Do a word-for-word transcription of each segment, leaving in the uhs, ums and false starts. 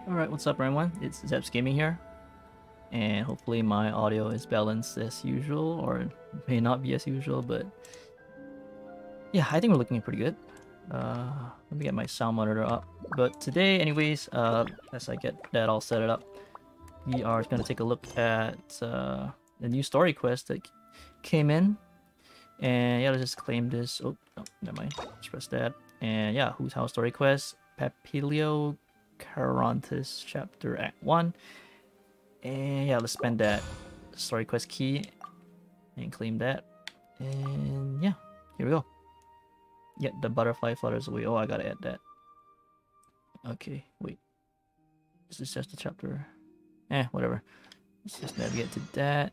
Alright, what's up everyone? It's Zeps Gaming here. And hopefully my audio is balanced as usual, or it may not be as usual, but yeah, I think we're looking pretty good. Uh, let me get my sound monitor up. But today, anyways, uh, as I get that all set up, we are going to take a look at uh, the new story quest that came in. And yeah, let's just claim this. Oh, no, never mind. Let's press that. And yeah, Whose House Story Quest, Papilio Carontes Chapter Act one. And yeah, let's spend that story quest key and claim that. And yeah, here we go. Yet the butterfly flutters away. Oh, I gotta add that. Okay, wait. Is this just the chapter? Eh, whatever. Let's just navigate to that.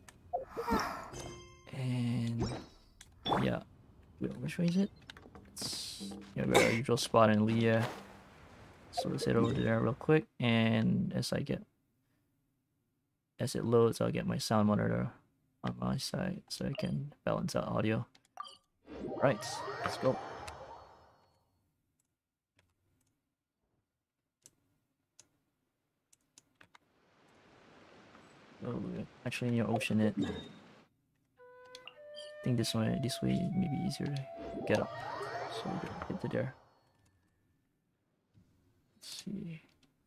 And yeah. Wait, which way is it? It's yeah, our usual spot in Leah. So let's head over there real quick. And as I get as it loads, I'll get my sound monitor on my side so I can balance out audio. Right, let's go. Oh, actually near Ocean it. I think this way, this way may be easier to get up. So we can get to there. Let's see.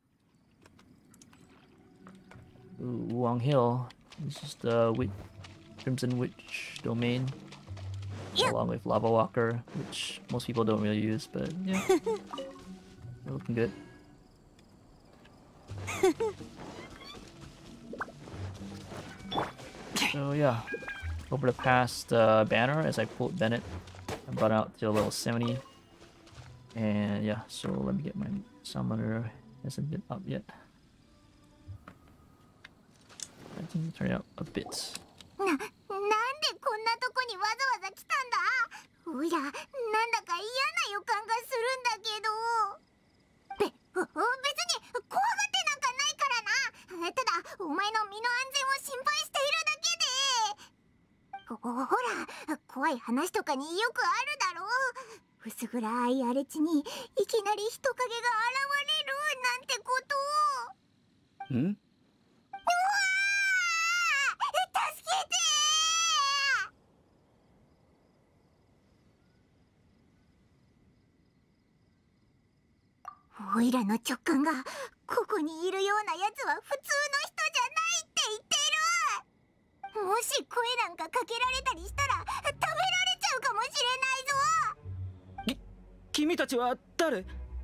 Ooh, Wong Hill. This is the Witch, Crimson Witch domain, yeah. Along with Lava Walker, which most people don't really use, but yeah, we're looking good. So yeah, over the past uh, banner, as I pulled Bennett, I brought out to level seventy, and yeah, so let me get my sound monitor. Hasn't been up yet. I think turn it up a bit. な、なんでこんなとこにわざわざ来たんだ。おいら、なんだか嫌な予感がするんだけど。べ、お、別に怖がってなんかないからな。ただ、お前の身の安全を心配しているだけで。ほ、ほら、怖い話とかによくあるだろう。薄暗い荒れ地にいきなり人影が現れるなんてこと。ん？おいらの直感がここにいるようなやつは普通の人じゃないって言ってる。もし声なんかかけられたりしたら食べられちゃうかもしれないぞ。き、 君たちは誰？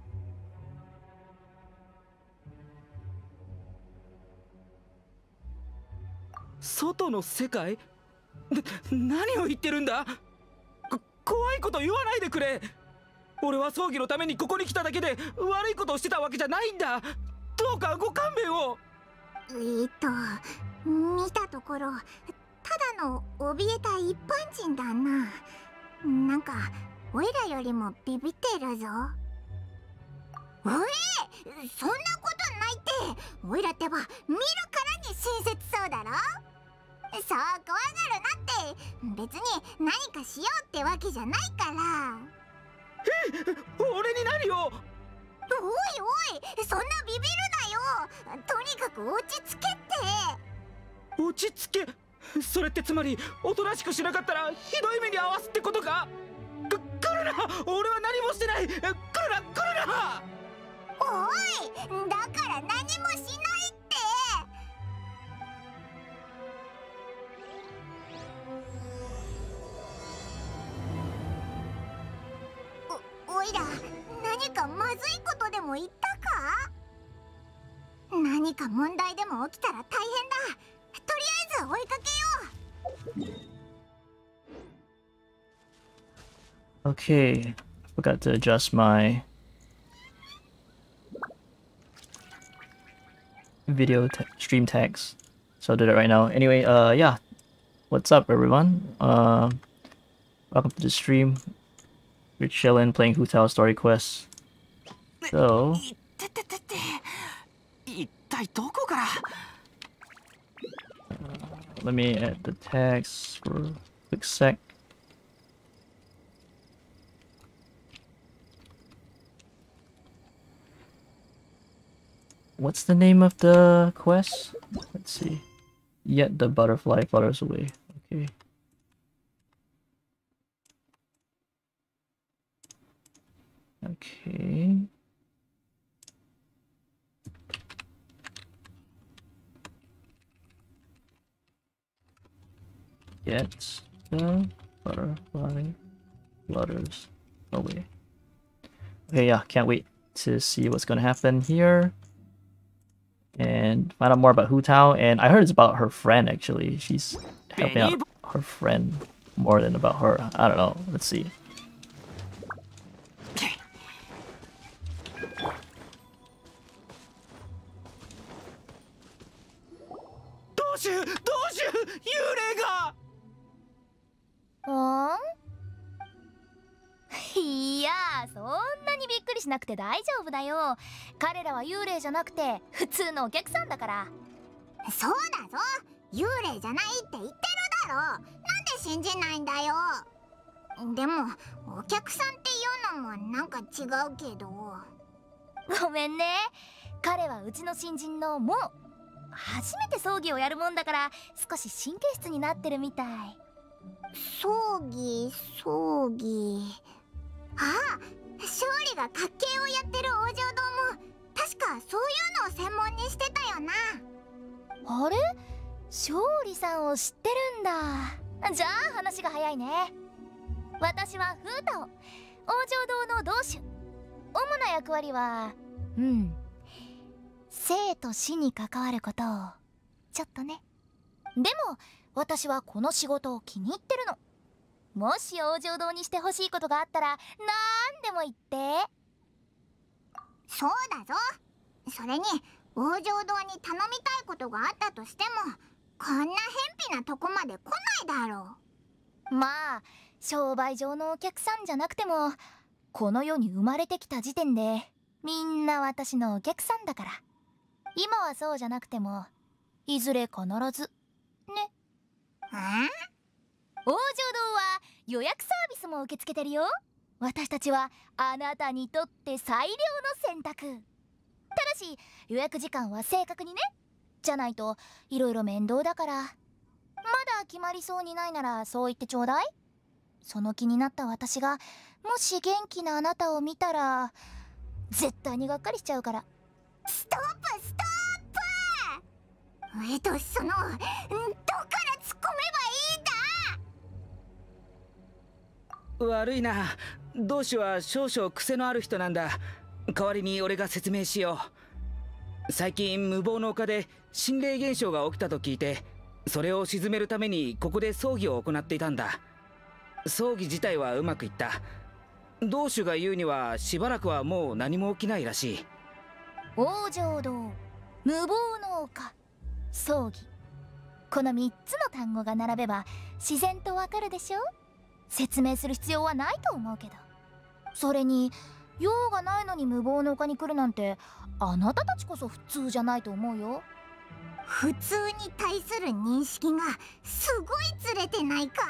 外の世界？何を言ってるんだ？こ、怖いこと言わないでくれ。俺は葬儀のためにここに来ただけで悪いことをしてたわけじゃないんだ。どうかご勘弁を。 えーっと見たところただの怯えた一般人だな。なんかおいらよりもビビってるぞ。おい、そんなことないって。おいらってば見るからに親切そうだろ。そう怖がるなって。別に何かしようってわけじゃないから。 え、俺に何を。 おいおい、そんなビビるなよ。とにかく落ち着けって。 落ち着け。それってつまりおとなしくしなかったらひどい目に遭わすってことか。く、来るな。俺は何もしてない。来るな、来るな。 おい、だから何もしないって。お、おいら何かまずいことでも言ったか。何か問題でも起きたら大変だ。とりあえず追いかけよう。Okay, forgot to adjust my video stream tags, so I'll do that right now. Anyway, uh, yeah, what's up, everyone? Uh, welcome to the stream. We're chilling, playing Whose House Story Quest. So, let me add the tags for a quick sec. what's the name of the quest? Let's see. Yet the butterfly flutters away. Okay. Okay. Yet the butterfly flutters away. Okay, yeah, can't wait to see what's gonna happen here. And find out more about Hu Tao. And I heard it's about her friend, actually. She's helping out her friend more than about her. I don't know. Let's see. Oh? いや、そんなにびっくりしなくて大丈夫だよ。彼らは幽霊じゃなくて普通のお客さんだから。 そうだぞ、幽霊じゃないって言ってるだろ。なんで信じないんだよ。でもお客さんっていうのもなんか違うけど。 ごめんね、彼はうちの新人のもう初めて葬儀をやるもんだから少し神経質になってるみたい。 葬儀葬儀、ああ、勝利が滑稽をやってる王城堂も確かそういうのを専門にしてたよな。 あれ、勝利さんを知ってるんだ。じゃあ話が早いね。私はフータオ、王城堂の同主。主な役割はうん生と死に関わることをちょっとね。でも私はこの仕事を気に入ってるの。もし王城堂にしてほしいことがあったらなんでも言って。 そうだぞ。それに王城堂に頼みたいことがあったとしてもこんな偏僻なとこまで来ないだろう。まあ商売上のお客さんじゃなくてもこの世に生まれてきた時点でみんな私のお客さんだから。今はそうじゃなくてもいずれ必ずね。 ん？ 王城堂は予約サービスも受け付けてるよ。私たちはあなたにとって最良の選択。ただし予約時間は正確にね。じゃないといろいろ面倒だから。まだ決まりそうにないならそう言ってちょうだい。その気になった私がもし元気なあなたを見たら絶対にがっかりしちゃうから。 ストップストップ。えっとそのどっから突っ込めばいいんだ。 悪いな、同志は少々癖のある人なんだ。代わりに俺が説明しよう。最近無謀の丘で心霊現象が起きたと聞いて、それを鎮めるためにここで葬儀を行っていたんだ。葬儀自体はうまくいった。同志が言うにはしばらくはもう何も起きないらしい。 王城堂、無謀の丘、葬儀、このみっつの単語が並べば自然とわかるでしょ。説明する必要はないと思うけど。それに用がないのに無謀の丘に来るなんてあなたたちこそ普通じゃないと思うよ。 普通に対する認識がすごいずれてないか。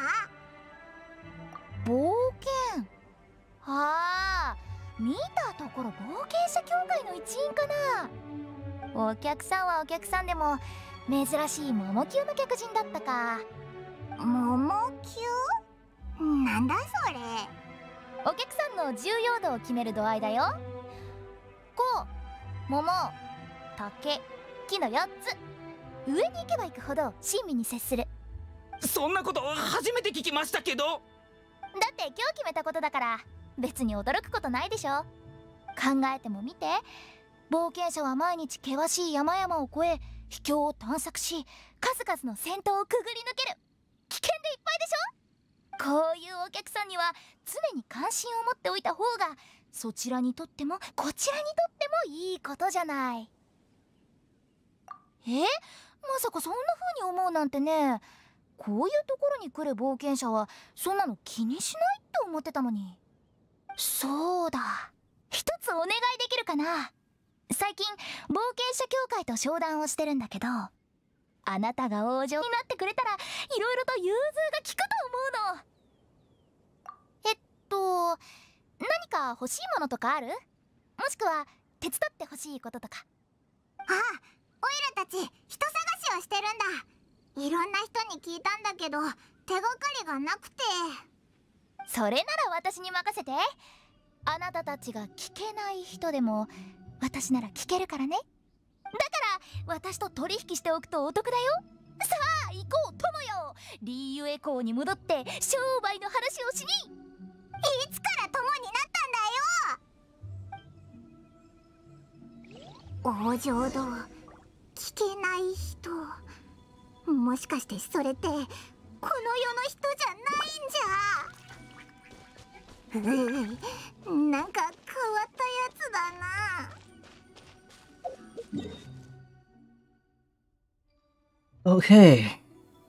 冒険、ああ、見たところ冒険者協会の一員かな。お客さんはお客さんでも珍しい桃級の客人だったか。 桃級？なんだそれ。 お客さんの重要度を決める度合いだよ。こう、桃、竹、木のよっつ。上に行けば行くほど親身に接する。 そんなこと初めて聞きましたけど。 だって今日決めたことだから別に驚くことないでしょ。考えてもみて、冒険者は毎日険しい山々を越え秘境を探索し数々の戦闘をくぐり抜ける。危険でいっぱいでしょ。こういうお客さんには常に関心を持っておいた方がそちらにとってもこちらにとってもいいことじゃない。え、まさかそんな風に思うなんてね。こういうところに来る冒険者はそんなの気にしないって思ってたのに。そうだ、一つお願いできるかな。最近冒険者協会と商談をしてるんだけど、あなたが王女になってくれたらいろいろと融通が利くと思うの。えっと何か欲しいものとかある？もしくは手伝ってほしいこととか。 オイラたち人探しをしてるんだ。いろんな人に聞いたんだけど手がかりがなくて。 それなら私に任せて。あなたたちが聞けない人でも私なら聞けるからね。だから私と取引しておくとお得だよ。さあ行こう友よ。リーユエ港に戻って商売の話をしに。 いつから友になったんだよ。王城堂聞けない人、もしかしてそれってこの世の人じゃないんじゃ。ううなんか変わったやつだな。 Okay.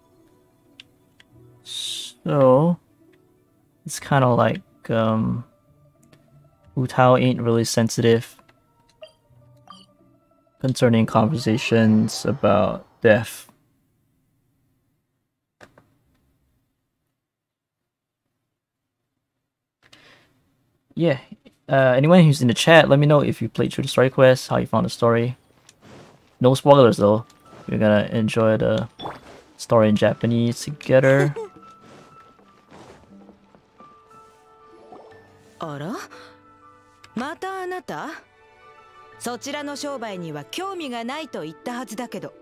So it's kind of like um Wu Tao ain't really sensitive concerning conversations about death. Yeah, uh, anyone who's in the chat, let me know if you played through the story quest, how you found the story. No spoilers though. We're gonna enjoy the story in Japanese together. あら、またあなた？そちらの商売には興味がないと言ったはずだけど。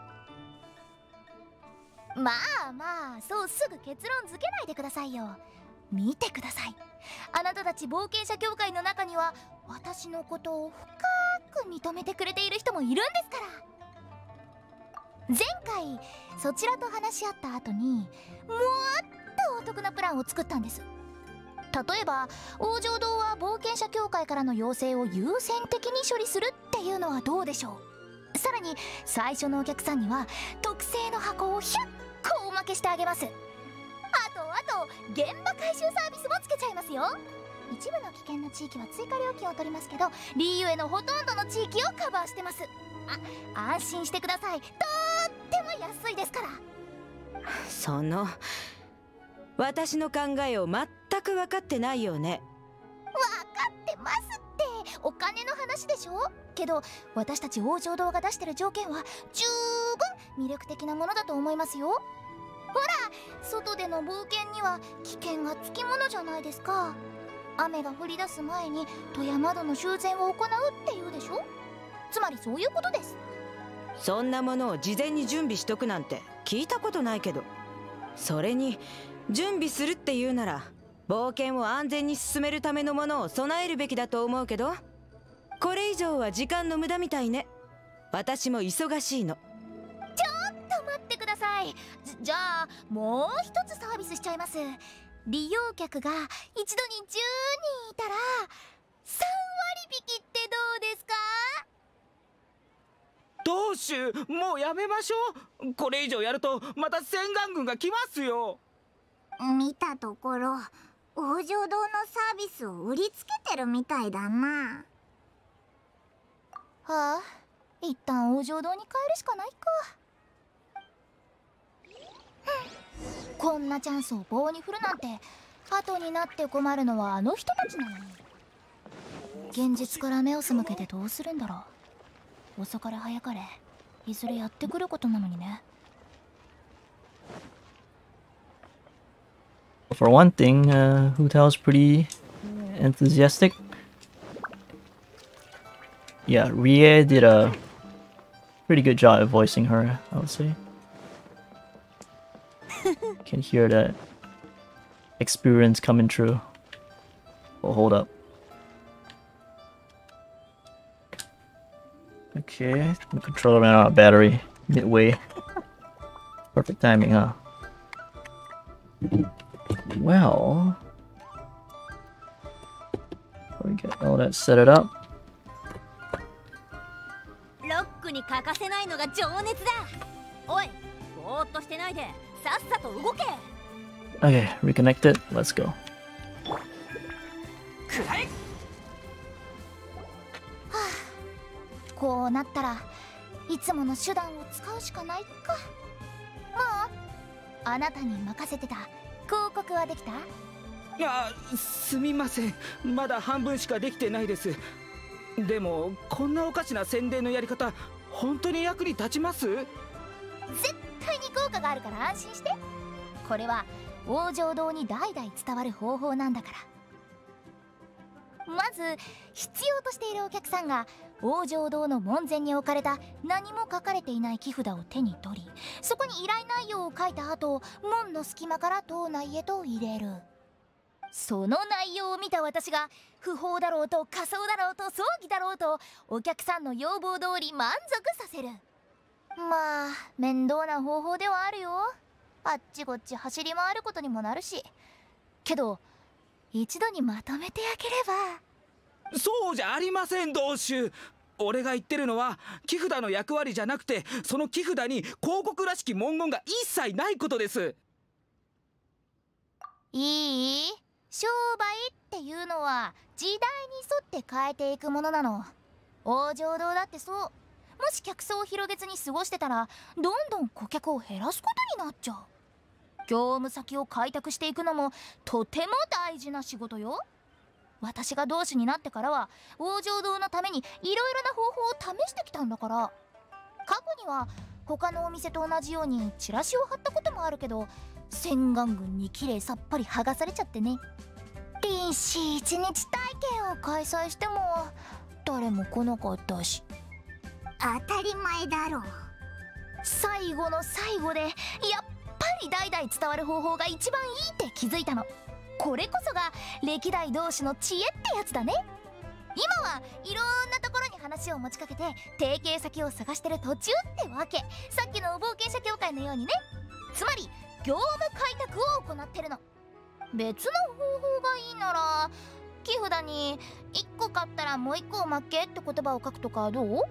まあまあ、そうすぐ結論付けないでくださいよ。見てください。あなたたち冒険者協会の中には私のことを深く認めてくれている人もいるんですから。前回そちらと話し合った後にもっとお得なプランを作ったんです。例えば王城堂は冒険者協会からの要請を優先的に処理するっていうのはどうでしょう。さらに最初のお客さんには特製の箱をひゃっこおまけしてあげます。あとあと現場回収サービスもつけちゃいますよ。一部の危険な地域は追加料金を取りますけど、リーユエのほとんどの地域をカバーしてます。あ、安心してください。とっても安いですから。 その私の考えを全く分かってないよね。 分かってますって。お金の話でしょ。けど私たち王城堂が出してる条件は十分魅力的なものだと思いますよ。ほら、外での冒険には危険がつきものじゃないですか。雨が降り出す前に戸や窓の修繕を行うっていうでしょ。つまりそういうことです。 そんなものを事前に準備しとくなんて聞いたことないけど、それに準備するっていうなら冒険を安全に進めるためのものを備えるべきだと思うけど、これ以上は時間の無駄みたいね。私も忙しいの。 ちょっと待ってください。じ, じゃあもう一つサービスしちゃいます。利用客が一度にじゅうにんいたらさん割引きってどうですか？ 当主、もうやめましょう。これ以上やるとまた洗顔軍が来ますよ。 見たところ王城堂のサービスを売りつけてるみたいだな。 はあ、一旦王城堂に帰るしかないか。こんなチャンスを棒に振るなんて後になって困るのはあの人たちなのに。現実から目を背けてどうするんだろう。遅かれ早かれいずれやってくることなのにね。 For one thing, uh, Hu Tao's pretty enthusiastic. Yeah, Rie did a pretty good job of voicing her, I would say. Can hear that experience coming true. Oh, hold up. Okay, the controller ran out of battery midway. Perfect timing, huh? Well, we get all that set it up. ロックに欠かせないのが情熱だ。おい、ぼーっとしてないでさっさと動け。 Okay, reconnected. Let's go. くらえ。 こうなったらいつもの手段を使うしかないか。もうあなたに任せてた広告はできた？ あ、すみません、まだ半分しかできてないです。でもこんなおかしな宣伝のやり方本当に役に立ちます？ 絶対に効果があるから安心して。これは往生堂に代々伝わる方法なんだから。まず必要としているお客さんが往生堂の門前に置かれた何も書かれていない木札を手に取り、そこに依頼内容を書いた後、門の隙間から島内へと入れる。その内容を見た私が不法だろうと仮装だろうと葬儀だろうとお客さんの要望通り満足させる。まあ面倒な方法ではあるよ。あっちこっち走り回ることにもなるし。けど一度にまとめてあげれば。 そうじゃありません同州。俺が言ってるのは木札の役割じゃなくて、その木札に広告らしき文言が一切ないことです。 いい？商売っていうのは時代に沿って変えていくものなの。往生堂だってそう。もし客層を広げずに過ごしてたらどんどん顧客を減らすことになっちゃう。業務先を開拓していくのもとても大事な仕事よ。私が同志になってからは往生堂のためにいろいろな方法を試してきたんだから。過去には他のお店と同じようにチラシを貼ったこともあるけど、洗顔軍にきれいさっぱり剥がされちゃってね。臨死一日体験を開催しても誰も来なかったし。 当たり前だろう。 最後の最後でやっぱり代々伝わる方法が一番いいって気づいたの。これこそが歴代同士の知恵ってやつだね。今はいろんなところに話を持ちかけて提携先を探してる途中ってわけ。さっきの冒険者協会のようにね。つまり業務開拓を行ってるの。別の方法がいいなら木札にいっこ買ったらもういっこおまけって言葉を書くとかどう？ な、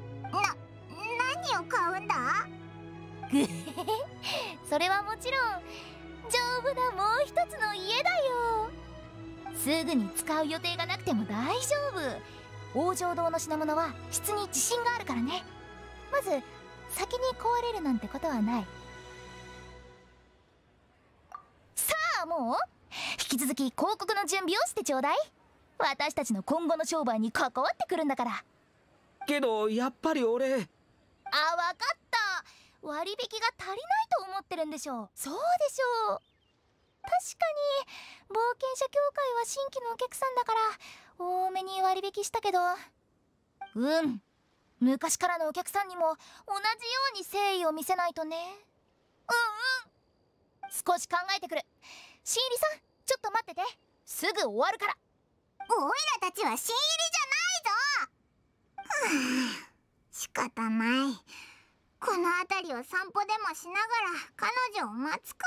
何を買うんだ？ ぐへへ、それはもちろん丈夫なもう一つの家だよ。すぐに使う予定がなくても大丈夫。往生堂の品物は質に自信があるからね。まず先に壊れるなんてことはない。さあもう引き続き広告の準備をしてちょうだい。私たちの今後の商売に関わってくるんだから。 けどやっぱり俺。 あ、わかった。割引が足りないと思ってるんでしょう。そうでしょう。確かに冒険者協会は新規のお客さんだから多めに割引したけど、うん、昔からのお客さんにも同じように誠意を見せないとね。うんうん、少し考えてくる。新入りさんちょっと待ってて、すぐ終わるから。 おいらたちは新入りじゃないぞ。はあ、仕方ない。この辺りを散歩でもしながら彼女を待つか。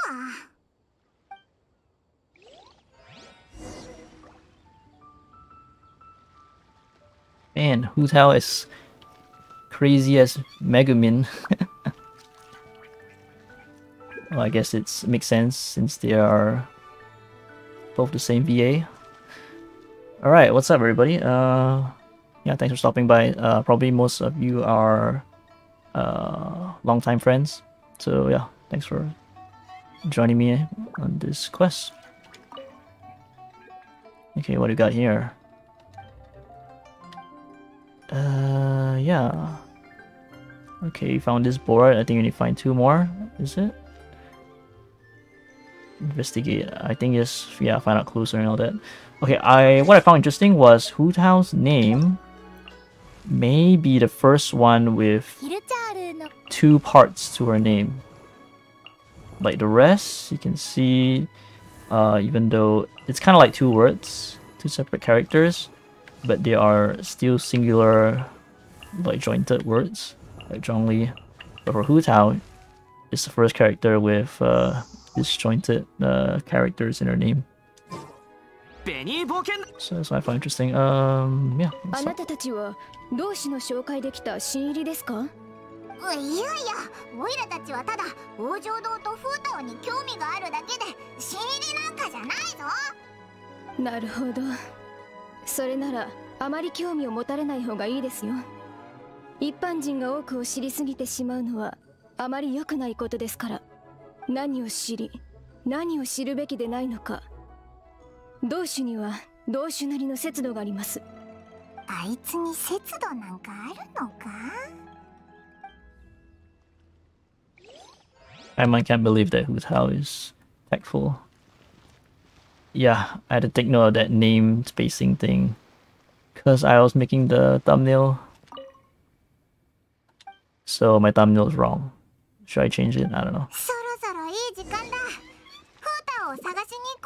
Man, Hu Tao is crazy as Megumin. Well, I guess it makes sense since they are both the same V A. Alright, what's up everybody? Uh, yeah, thanks for stopping by. Uh, probably most of you are uh, long-time friends. So yeah, thanks for joining me on this quest. Okay, what do you got here? Uh, yeah. Okay, you found this board. I think you need to find two more. Is it? Investigate. I think yes. Yeah, find out clues and all that. Okay, I what I found interesting was Hu Tao's name may be the first one with two parts to her name. Like the rest, you can see, uh, even though it's kind of like two words, two separate characters, but they are still singular, like jointed words, like Zhongli. But for Hu Tao, it's the first character with uh, disjointed uh, characters in her name. So that's what I find interesting. Um, yeah. あなたたちは同志の紹介できた新入りですか？ いやいや、おいらたちはただ往生堂とフータオに興味があるだけで新入りなんかじゃないぞ。 なるほど。それならあまり興味を持たれない方がいいですよ。一般人が多くを知りすぎてしまうのはあまり良くないことですから。何を知り、何を知るべきでないのか。同種には同種なりの節度があります。 あいつに節度なんかあるのか？ Paimon can't believe that Hu Tao is tactful. Yeah, I had to take note of that name spacing thing because I was making the thumbnail. So my thumbnail is wrong. Should I change it? I don't know. そろそろいい時間だ。フータを探しに行こ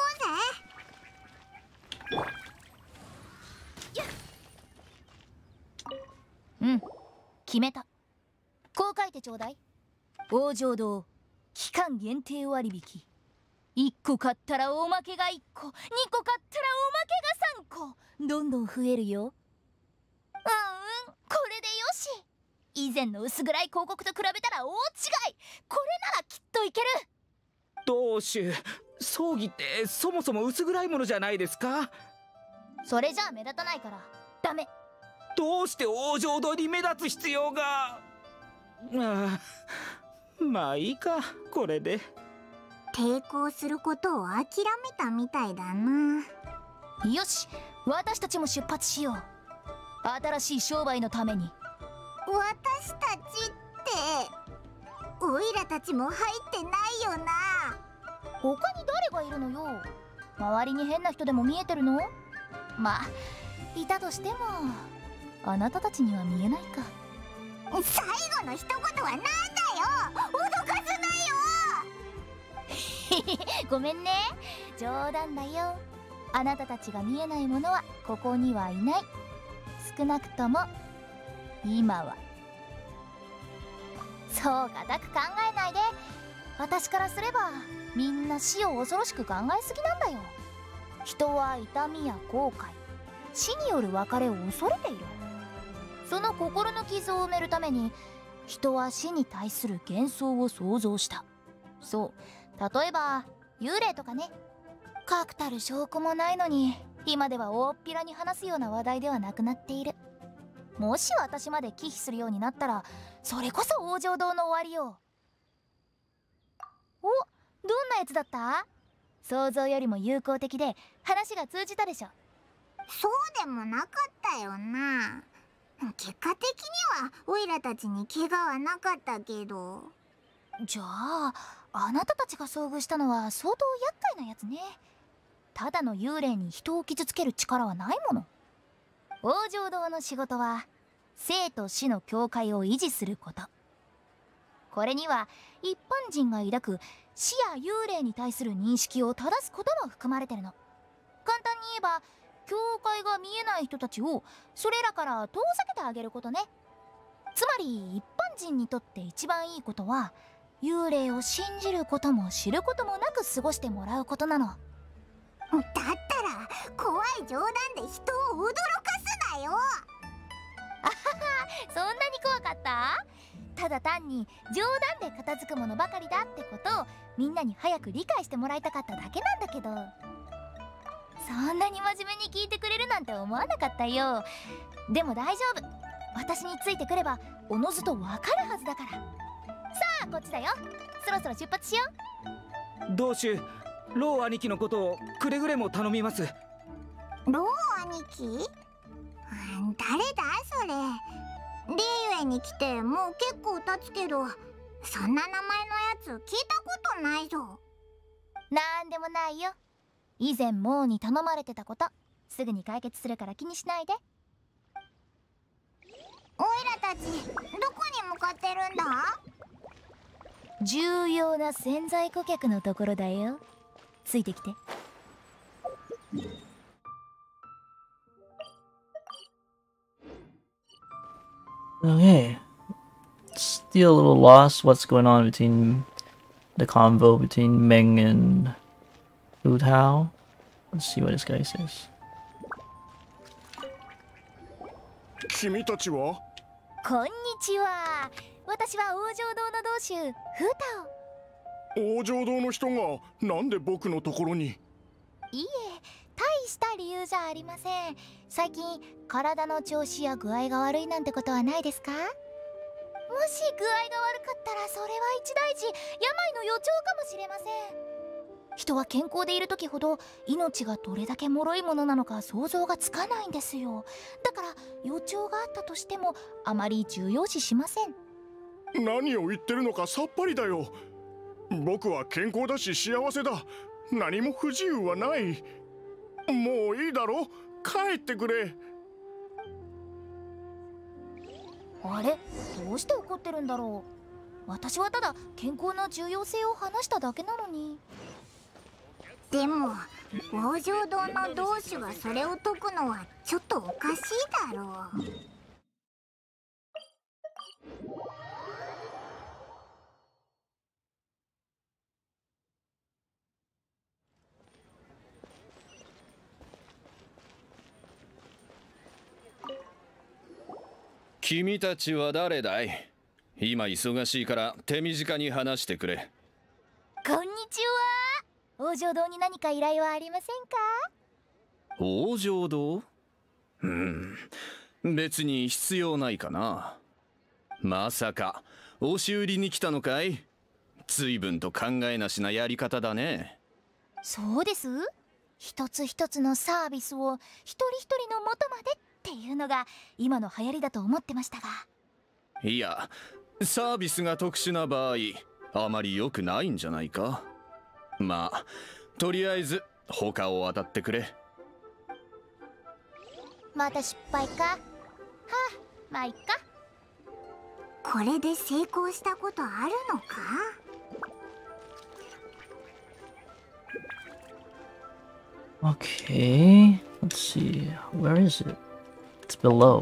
うぜ。 うん、決めた。こう書いてちょうだい。王城堂期間限定割引。いっこ買ったらおまけがいっこ、にこ買ったらおまけがさんこ、どんどん増えるよ。うんうん、これでよし。以前の薄暗い広告と比べたら大違い。これならきっといける。 同種、葬儀ってそもそも薄暗いものじゃないですか。 それじゃあ目立たないからダメ。 どうして王城堂に目立つ必要が。ああ、まあいいか、これで。 抵抗することを諦めたみたいだな。 よし、私たちも出発しよう。新しい商売のために。 私たちってオイラたちも入ってないよな。 他に誰がいるのよ。周りに変な人でも見えてるの？まあいたとしてもあなたたちには見えないか。 最後の一言はなんだよ。脅かすなよ。 ごめんね、冗談だよ。あなたたちが見えないものはここにはいない。少なくとも今は。そう固く考えないで。私からすればみんな死を恐ろしく考えすぎなんだよ。人は痛みや後悔、死による別れを恐れている。その心の傷を埋めるために人は死に対する幻想を想像した。そう、例えば幽霊とかね。確たる証拠もないのに今では大っぴらに話すような話題ではなくなっている。もし私まで忌避するようになったらそれこそ王城堂の終わりよ。お、どんなやつだった？想像よりも友好的で話が通じたでしょ。 そうでもなかったよな。結果的にはオイラたちに怪我はなかったけど。 じゃああなたたちが遭遇したのは相当厄介なやつね。ただの幽霊に人を傷つける力はないもの。王城堂の仕事は生と死の境界を維持すること。これには一般人が抱く死や幽霊に対する認識を正すことも含まれてるの。簡単に言えば境界が見えない人たちをそれらから遠ざけてあげることね。つまり一般人にとって一番いいことは幽霊を信じることも知ることもなく過ごしてもらうことなの。 だったら怖い冗談で人を驚かすなよ。 あはは、そんなに怖かった？ただ単に冗談で片付くものばかりだってことをみんなに早く理解してもらいたかっただけなんだけど。そんなに真面目に聞いてくれるなんて思わなかったよ。でも大丈夫、私についてくればおのずとわかるはずだから。さあこっちだよ。そろそろ出発しよう。同種、ロー兄貴のことをくれぐれも頼みます。 ロー兄貴？誰だそれ。リーユエに来てもう結構経つけど、そんな名前のやつ聞いたことないぞ。 なんでもないよ。以前モーに頼まれてたこと、すぐに解決するから気にしないで。 オイラたちどこに向かってるんだ？ 重要な潜在顧客のところだよ。ついてきて。 Okay. Still a little lost what's going on between the convo between Meng and Hu Tao. Let's see what this guy says. 君たちは？ こんにちは。私は王城堂の同種フータオ。王城堂の人がなんで僕のところに？ いいえ、大した理由じゃありません。最近体の調子や具合が悪いなんてことはないですか？もし具合が悪かったらそれは一大事、病の予兆かもしれません。人は健康でいる時ほど命がどれだけ脆いものなのか想像がつかないんですよ。だから予兆があったとしてもあまり重要視しません。 何を言ってるのかさっぱりだよ。 僕は健康だし幸せだ。何も不自由はない。もういいだろ、帰ってくれ。 あれ、どうして怒ってるんだろう。私はただ健康の重要性を話しただけなのに。 でも王城堂の同種がそれを解くのはちょっとおかしいだろう。 君たちは誰だい？今忙しいから手短に話してくれ。 こんにちは。王城堂に何か依頼はありませんか？ 王城堂？うん、別に必要ないかな。まさか押し売りに来たのかい？随分と考えなしなやり方だね。 そうです。一つ一つのサービスを一人一人の元までっていうのが今の流行りだと思ってましたが。 いや、サービスが特殊な場合あまり良くないんじゃないか。まあとりあえず他を当たってくれ。 また失敗か。はあ、まあいっか。 これで成功したことあるのか？ Okay, let's see. Where is it? It's below.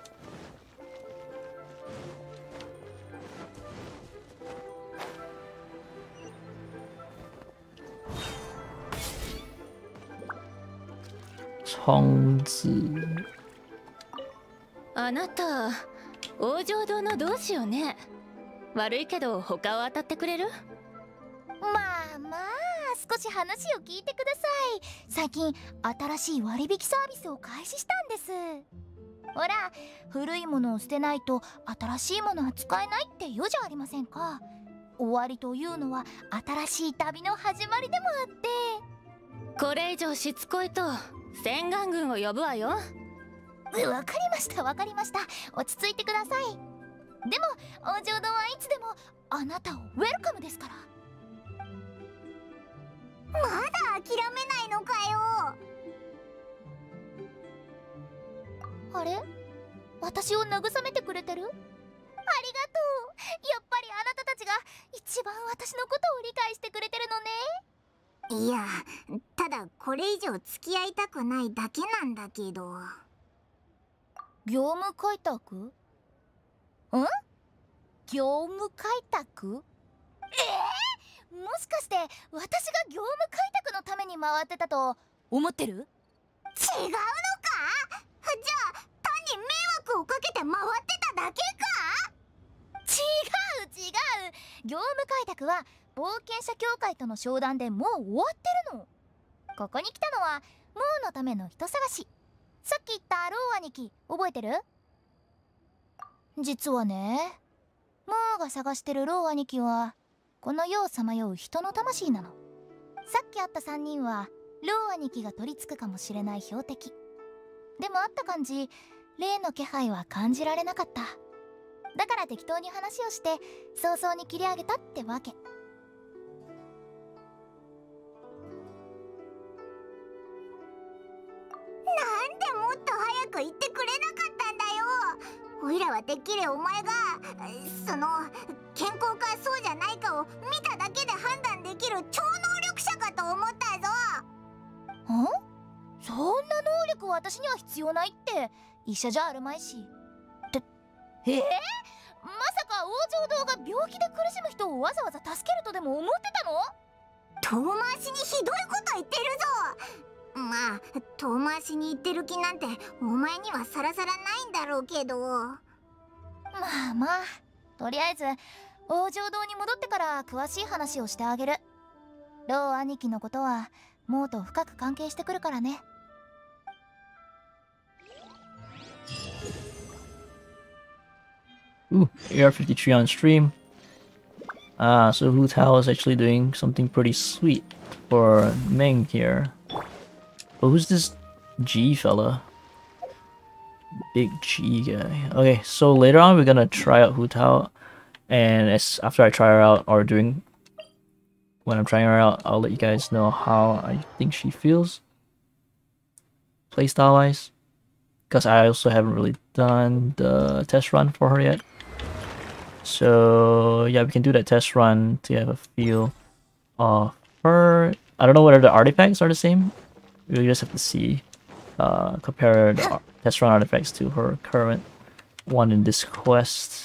Chongzi. あなた王城堂の同志よね。悪いけど他を当たってくれる？ まあまあ、少し話を聞いてください。最近新しい割引サービスを開始したんです。ほら、古いものを捨てないと新しいものは使えないって言うじゃありませんか。終わりというのは新しい旅の始まりでもあって。 これ以上しつこいと洗顔軍を呼ぶわよ。 わかりましたわかりました。落ち着いてください。でも王城堂はいつでもあなたをウェルカムですから。 まだ諦めないのかよ。 あれ、私を慰めてくれてる？ありがとう。やっぱりあなたたちが一番私のことを理解してくれてるのね。 いや、ただこれ以上付き合いたくないだけなんだけど。 業務開拓？ん？業務開拓？ええー、もしかして私が業務開拓のために回ってたと思ってる？違うのか？じゃあ単に迷惑をかけて回ってただけか？違う違う。業務開拓は冒険者協会との商談でもう終わってるの。ここに来たのはモーのための人探し。さっき言ったロー兄貴覚えてる？実はね、モーが探してるロー兄貴はこの世をさまよう人の魂なの。さっき会ったさんにんはロー兄貴が取り付くかもしれない標的。でも会った感じ、例の気配は感じられなかった。だから適当に話をして早々に切り上げたってわけ。 なんでもっと早く言ってくれなかったんだよ。おいらはてっきりお前がその健康かそうじゃないかを見ただけで判断できる超能力者かと思ったぞ。 ん？そんな能力私には必要ないって医者じゃあるまいし。ってえー、まさか王城堂が病気で苦しむ人をわざわざ助けるとでも思ってたの？ 遠回しにひどいこと言ってるぞ。まあ遠回しに言ってる気なんてお前にはさらさらないんだろうけど。 まあまあ、とりあえず王城堂に戻ってから詳しい話をしてあげる。ロー兄貴のことはモーと深く関係してくるからね。 Ooh, A R fifty-three on stream. Ah, so Hu Tao is actually doing something pretty sweet for Meng here. But who's this G fella? Big G guy. Okay, so later on we're gonna try out Hu Tao, and as after I try her out or doing when I'm trying her out, I'll let you guys know how I think she feels playstyle wise, because I also haven't really done the test run for her yet. So yeah, we can do that test run to have a feel of her. I don't know whether the artifacts are the same. We just have to see, uh, compare the ar test run artifacts to her current one in this quest.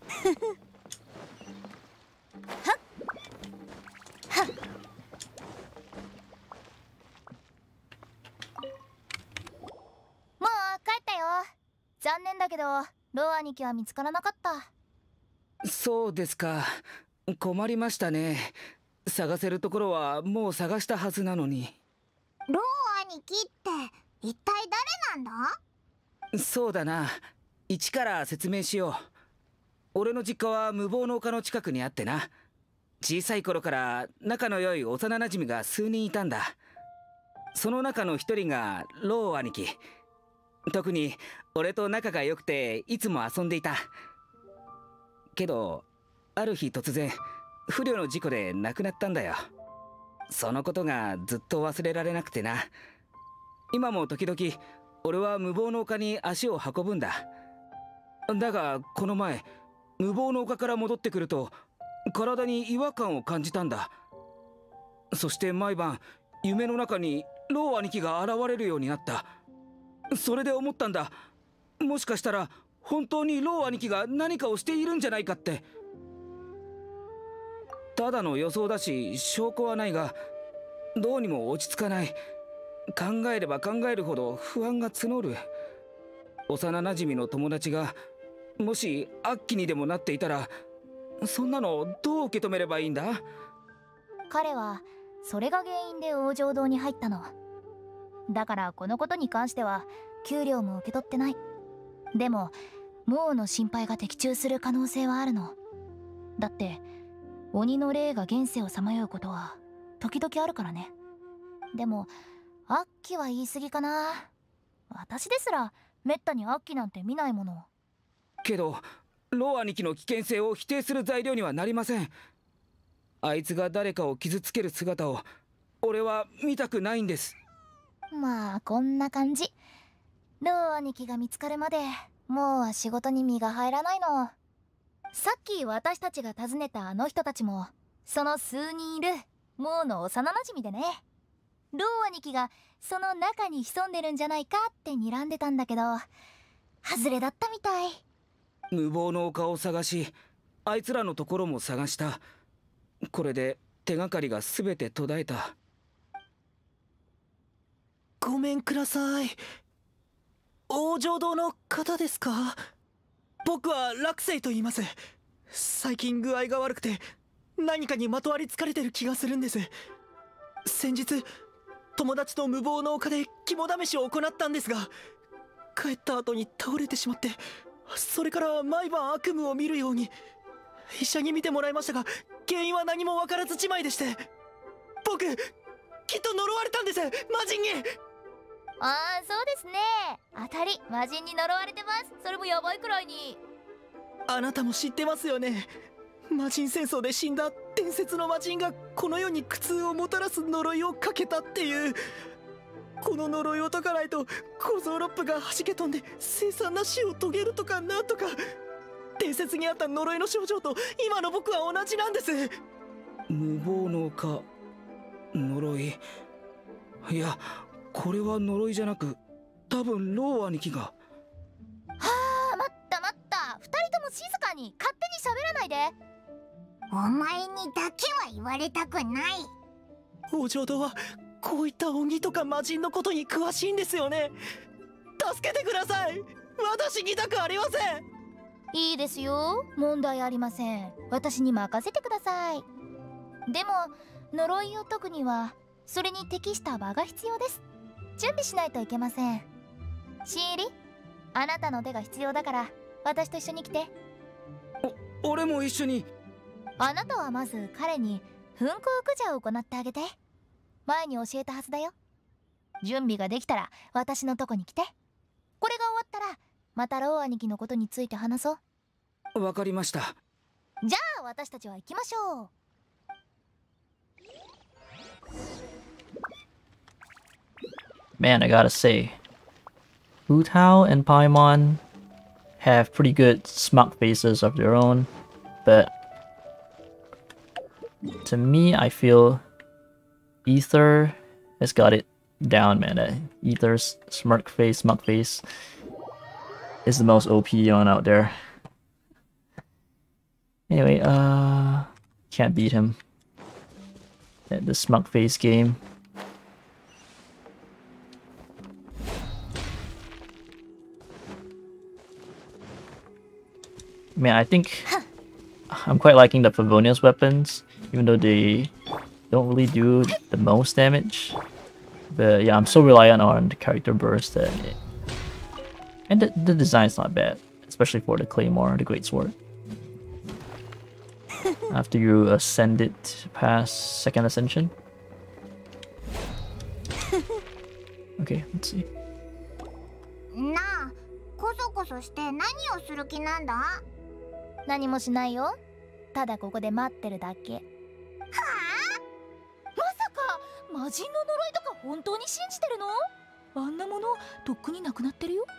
もう帰ったよ。残念だけどロー兄貴は見つからなかった。 そうですか。困りましたね。探せるところはもう探したはずなのに。 ロー兄貴って一体誰なんだ？ そうだな。一から説明しよう。俺の実家は無謀の丘の近くにあってな。小さい頃から仲の良い幼なじみが数人いたんだ。その中の一人がロー兄貴。特に俺と仲が良くていつも遊んでいた。けどある日突然不慮の事故で亡くなったんだよ。そのことがずっと忘れられなくてな。今も時々俺は無謀の丘に足を運ぶんだ。だがこの前無謀の丘から戻ってくると体に違和感を感じたんだ。そして毎晩夢の中にロー兄貴が現れるようになった。それで思ったんだ。もしかしたら本当にロー兄貴が何かをしているんじゃないかって。ただの予想だし証拠はないが、どうにも落ち着かない。考えれば考えるほど不安が募る。幼なじみの友達がもし悪鬼にでもなっていたら、そんなのどう受け止めればいいんだ？ 彼はそれが原因で王城堂に入ったの。だからこのことに関しては給料も受け取ってない。でもモーの心配が的中する可能性はあるの。だって鬼の霊が現世をさまようことは時々あるからね。でも悪鬼は言い過ぎかな。私ですらめったに悪鬼なんて見ないもの。 けどロー兄貴の危険性を否定する材料にはなりません。あいつが誰かを傷つける姿を俺は見たくないんです。 まあこんな感じ。ロー兄貴が見つかるまでもうは仕事に身が入らないの。さっき私たちが訪ねたあの人たちもその数人いるモーの幼なじみでね。ロー兄貴がその中に潜んでるんじゃないかって睨んでたんだけど外れだったみたい。 無謀の丘を探し、あいつらのところも探した。これで手がかりが全て途絶えた。 ごめんください。王城堂の方ですか？僕は落星と言います。最近具合が悪くて何かにまとわりつかれてる気がするんです。先日友達と無謀の丘で肝試しを行ったんですが、帰った後に倒れてしまって、それから毎晩悪夢を見るように。医者に診てもらいましたが原因は何も分からずじまいでして、僕きっと呪われたんです、魔人に。 ああそうですね。当たり魔人に呪われてます。それもやばいくらいに。 あなたも知ってますよね。魔人戦争で死んだ伝説の魔人がこの世に苦痛をもたらす呪いをかけたっていう。この呪いを解かないと小僧ロップが弾け飛んで凄惨な死を遂げるとかなんとか。伝説にあった呪いの症状と今の僕は同じなんです。 無謀の丘、呪い。いやこれは呪いじゃなく多分ロー兄貴が。はあ待った待った。二人とも静かに勝手に喋らないで。 お前にだけは言われたくない。 王城堂はこういった鬼とか魔人のことに詳しいんですよね。助けてください。私にたくありません。 いいですよ、問題ありません。私に任せてください。でも呪いを解くにはそれに適した場が必要です。準備しないといけません。新入り、あなたの手が必要だから私と一緒に来て。 お俺も一緒に。 あなたはまず彼に噴光駆除を行ってあげて。前に教えたはずだよ。準備ができたら私のとこに来て。これが終わったらまたロー兄貴のことについて話そう。 わかりました。 じゃあ私たちは行きましょう。 man, I gotta say, Hu Tao and Paimon have pretty good smug faces of their own, but to me, I feel Ether has got it down, man. Uh, Ether's smirk face, smug face is the most O P one out there. Anyway, uh, can't beat him at the smug face game. Man, I think I'm quite liking the Favonius weapons, even though they don't really do the most damage. But yeah, I'm so reliant on the character burst that it... And the, the design's not bad, especially for the Claymore, the Great Sword. After you ascend it past second ascension. Okay, let's see. なあ、こそこそして何をする気なんだ？ 何もしないよ。ただここで待ってるだけ。はあ？まさか魔人の呪いとか本当に信じてるの？あんなものとっくになくなってるよ。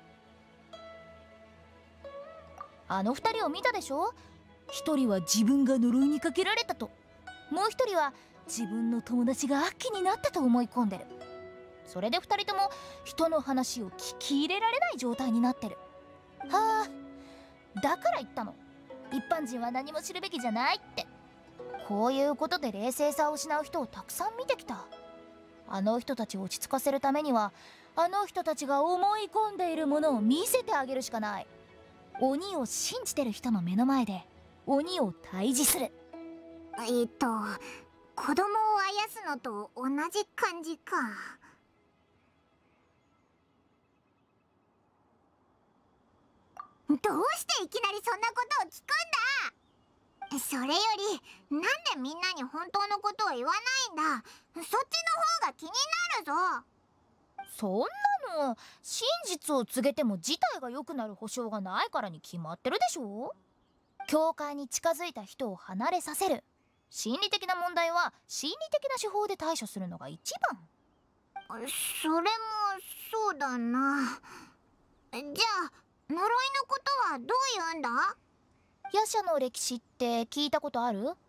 あの二人を見たでしょ？一人は自分が呪いにかけられたと、もう一人は自分の友達が悪鬼になったと思い込んでる。それで二人とも人の話を聞き入れられない状態になってる。はあ、だから言ったの。一般人は何も知るべきじゃないって。こういうことで冷静さを失う人をたくさん見てきた。あの人たちを落ち着かせるためには、あの人たちが思い込んでいるものを見せてあげるしかない。鬼を信じてる人の目の前で鬼を退治する。 えっと、子供をあやすのと同じ感じか。どうしていきなりそんなことを聞くんだ？それより、なんでみんなに本当のことを言わないんだ？そっちの方が気になるぞ。 そんなの真実を告げても事態が良くなる保証がないからに決まってるでしょ。教会に近づいた人を離れさせる。心理的な問題は心理的な手法で対処するのが一番。 それもそうだな。じゃあ呪いのことはどう言うんだ？ 夜叉の歴史って聞いたことある？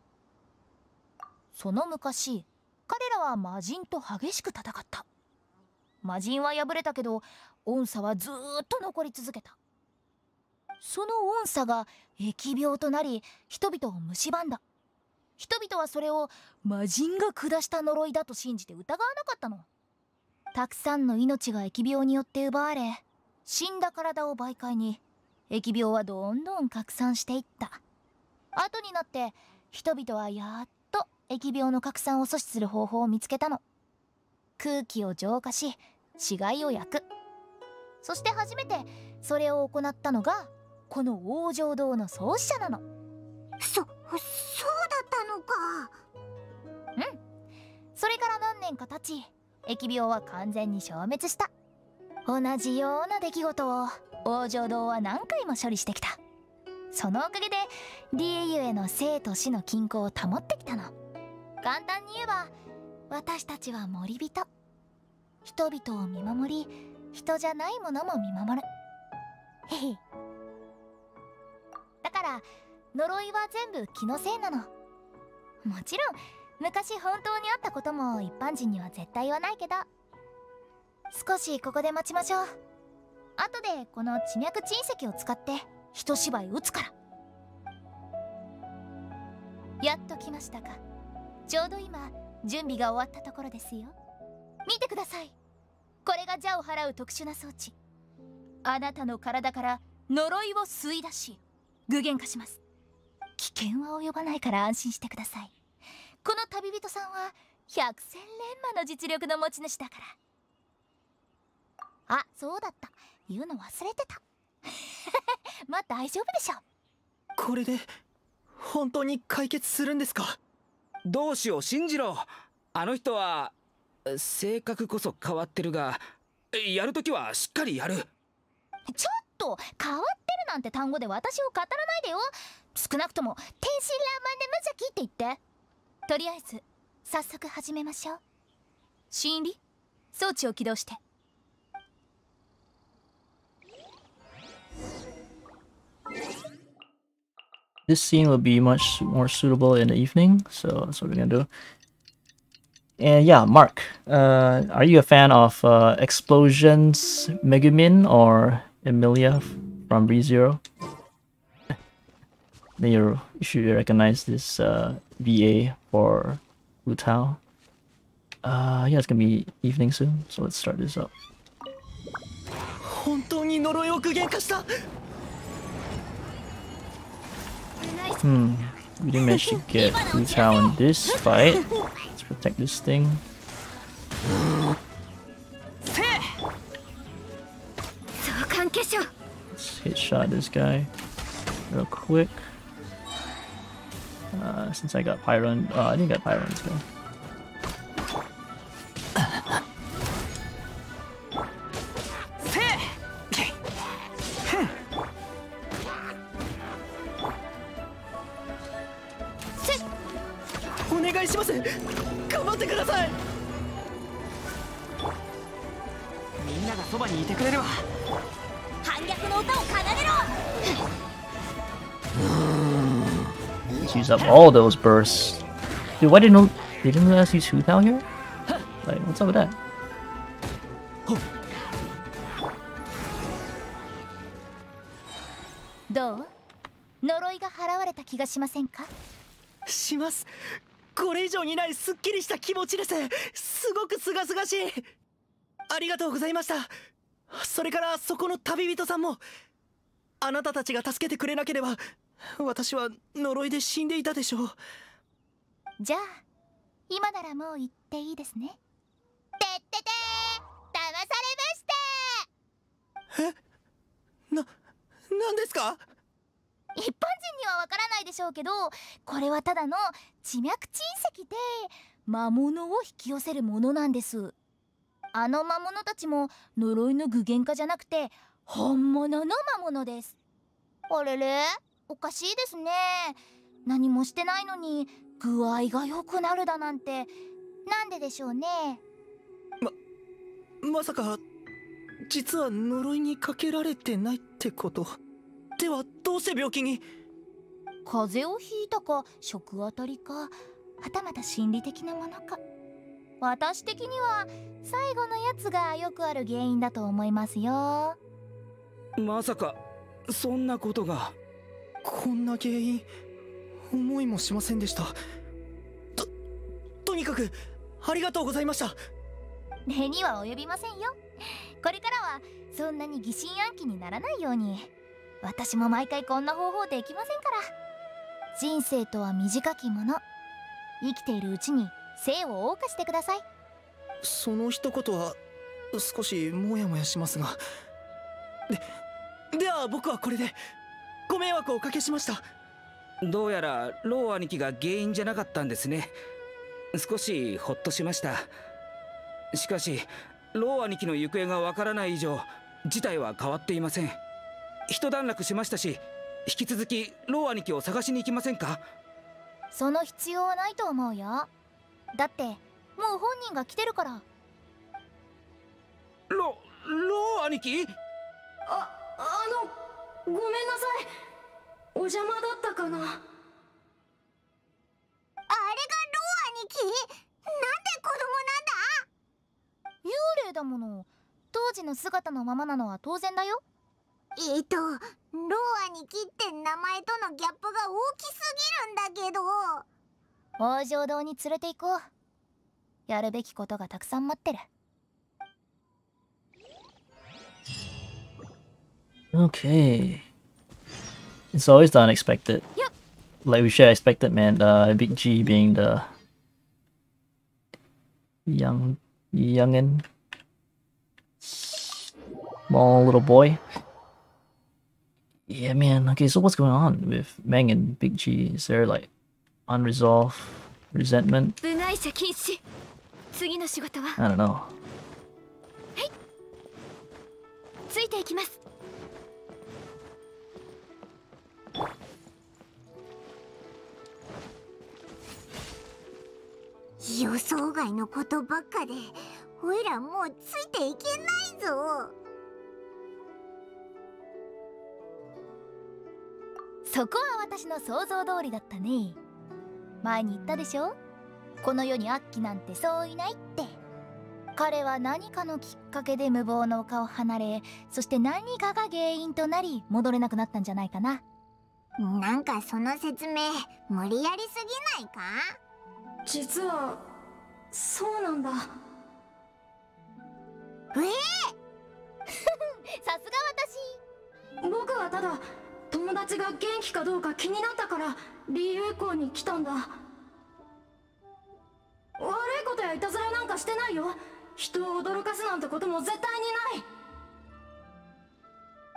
その昔、彼らは魔人と激しく戦った。魔人は敗れたけど、怨嗟はずーっと残り続けた。その怨嗟が疫病となり、人々を蝕んだ。人々はそれを魔人が下した呪いだと信じて疑わなかったの。たくさんの命が疫病によって奪われ、死んだ体を媒介に疫病はどんどん拡散していった。後になって人々はやっと疫病の拡散を阻止する方法を見つけたの。空気を浄化し死骸を焼く。そして初めてそれを行ったのがこの王城堂の創始者なの。 そ、そうだったのか。 うん。それから何年か経ち、疫病は完全に消滅した。同じような出来事を王城堂は何回も処理してきた。そのおかげでリエユへの生と死の均衡を保ってきたの。簡単に言えば、私たちは森人。人々を見守り、人じゃないものも見守る。へへ。だから呪いは全部気のせいなの。もちろん昔本当にあったことも一般人には絶対言わないけど。少しここで待ちましょう。後でこの地脈珍石を使って一芝居打つから。やっと来ましたか。ちょうど今準備が終わったところですよ。見てください。これが邪を払う特殊な装置。あなたの体から呪いを吸い出し具現化します。危険は及ばないから安心してください。この旅人さんは百戦錬磨の実力の持ち主だから。あ、そうだった。言うの忘れてた。まあ大丈夫でしょ。 これで本当に解決するんですか？ 同志を信じろ。あの人は性格こそ変わってるが、やるときはしっかりやる。 ちょっと変わってるなんて単語で私を語らないでよ。少なくとも天真爛漫で無邪気って言って。とりあえず早速始めましょう。心理、 装置を起動して。 This scene will be much more suitable in the evening, so that's what we're gonna do. And yeah, Mark, uh, are you a fan of uh, Explosions Megumin or Emilia from ReZero? Then you should recognize this uh, V A for Wu Tao. Uh, yeah, it's gonna be evening soon, so let's start this up. 本当に呪いを具現化した。 Hmm, we didn't manage to get Wu Tao in this fight. Let's protect this thing. Let's hit shot this guy real quick. Uh, since I got Pyron, oh, I didn't get Pyron, let's go. お願いします。頑張ってください。みんながそばにいてくれるわ。 反逆の歌を奏でろ。 Let's use up all those bursts. Dude, why didn't they didn't let us use Hu Tao here? Like, what's up with that? どう？呪いが払われた気がしませんか？ します。これ以上にないすっきりした気持ちです。すごくすがすがしい。ありがとうございました。それからそこの旅人さんも、あなたたちが助けてくれなければ私は呪いで死んでいたでしょう。 じゃあ今ならもう言っていいですね。てっててー、騙されました。 え、な、なんですか？ 一般人にはわからないでしょうけど、これはただの地脈珍石で魔物を引き寄せるものなんです。あの魔物たちも呪いの具現化じゃなくて本物の魔物です。あれれ、おかしいですね。何もしてないのに具合が良くなるだなんて、なんででしょうね。 ま、まさか実は呪いにかけられてないってこと？ではどうして病気に？ 風邪をひいたか、食あたりか、はたまた心理的なものか。私的には最後のやつがよくある原因だと思いますよ。 まさかそんなことが。 こんな原因思いもしませんでした。ととにかくありがとうございました。 礼には及びませんよ。これからはそんなに疑心暗鬼にならないように。私も毎回こんな方法できませんから。人生とは短きもの。生きているうちに生を謳歌してください。 その一言は少しモヤモヤしますが、で、では僕はこれで。ご迷惑をおかけしました。 どうやらロー兄貴が原因じゃなかったんですね。少しホッとしました。しかしロー兄貴の行方がわからない以上、事態は変わっていません。一段落しましたし、引き続きロー兄貴を探しに行きませんか？ その必要はないと思うよ。だってもう本人が来てるから。 ロロー兄貴？ あ、あのごめんなさい。お邪魔だったかな。あれがロー兄貴？なんで子供なんだ？ 幽霊だもの。当時の姿のままなのは当然だよ。 えっと、ロー兄貴って名前とのギャップが大きすぎるんだけど。 王城堂に連れて行こう。やるべきことがたくさん待ってる。 Okay. It's always the unexpected. Yep. Like we should have expected, man. Uh, Big G being the young, youngin, small little boy. Yeah, man. Okay, so what's going on with Meng and Big G? Is there like unresolved resentment? I don't know. ついていきます。 予想外のことばっかでおいらもうついていけないぞ。 そこは私の想像通りだったね。前に言ったでしょ、この世にアッキなんてそういないって。彼は何かのきっかけで無謀の丘を離れ、そして何かが原因となり戻れなくなったんじゃないかな。 なんかその説明無理やりすぎないか？ 実はそうなんだ。 ええさすが私。僕はただ友達が元気かどうか気になったからリーウェ校に来たんだ。悪いことやいたずらなんかしてないよ。人を驚かすなんてことも絶対にない。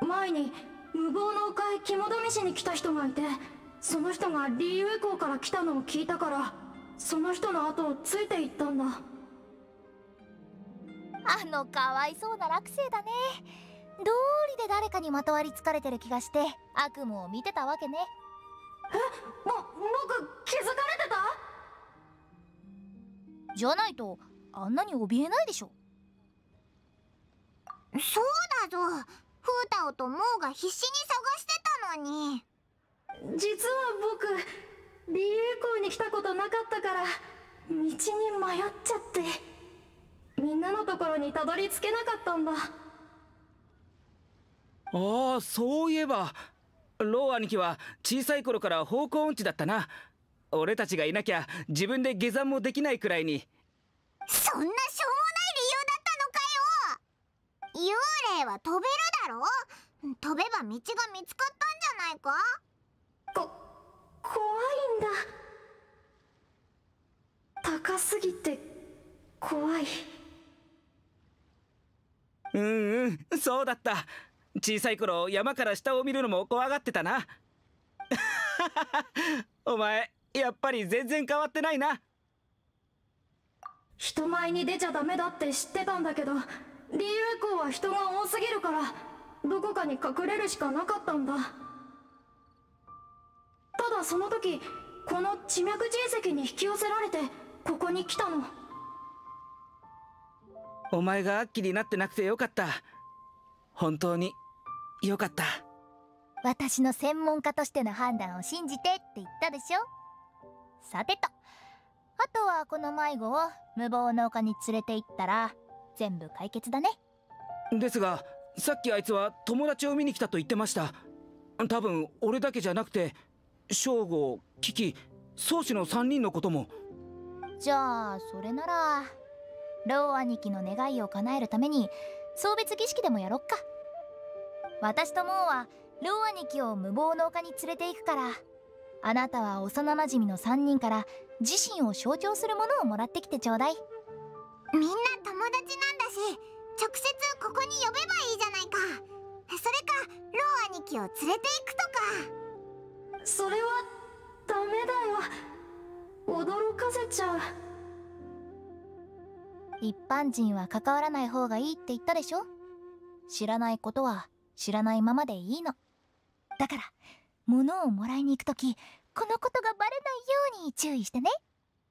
前に無謀の丘へ肝試しに来た人がいて、その人がリーウェ校から来たのを聞いたから、その人の後をついていったんだ。 あのかわいそうな落星だね。道理で誰かにまとわりつかれてる気がして悪夢を見てたわけね。 え、ぼ、僕気づかれてた？ じゃないとあんなに怯えないでしょ。 そうだぞ、フータオとモーが必死に探してたのに。 実は僕リーウェ校に来たことなかったから道に迷っちゃって、みんなのところにたどり着けなかったんだ。 ああ、そういえばロー兄貴は小さい頃から方向音痴だったな。俺たちがいなきゃ自分で下山もできないくらいに。 そんなしょうもない理由だったのかよ。幽霊は飛べるだろ。飛べば道が見つかったんじゃないか。 こ、怖いんだ。高すぎて怖い。 うんうん、そうだった。小さい頃山から下を見るのも怖がってたな。お前やっぱり全然変わってないな。 人前に出ちゃダメだって知ってたんだけど、リーウェ校は人が多すぎるからどこかに隠れるしかなかったんだ。ただその時この地脈人石に引き寄せられてここに来たの。 お前がアッキになってなくてよかった。本当によかった。 私の専門家としての判断を信じてって言ったでしょ。さてと、あとはこの迷子を無謀の丘に連れて行ったら全部解決だね。 ですがさっきあいつは友達を見に来たと言ってました。多分俺だけじゃなくてショウゴ、キキ、宗師のさんにんのことも。 じゃあそれならロー兄貴の願いを叶えるために送別儀式でもやろっか。私とモーはロー兄貴を無謀の丘に連れて行くから、あなたは幼なじみのさんにんから自身を象徴するものをもらってきてちょうだい。 みんな友達なんだし、直接ここに呼べばいいじゃないか。それかロー兄貴を連れて行くとか。 それはダメだよ、驚かせちゃう。 一般人は関わらない方がいいって言ったでしょ。知らないことは知らないままでいいの。だから物をもらいに行くとき、このことがバレないように注意してね。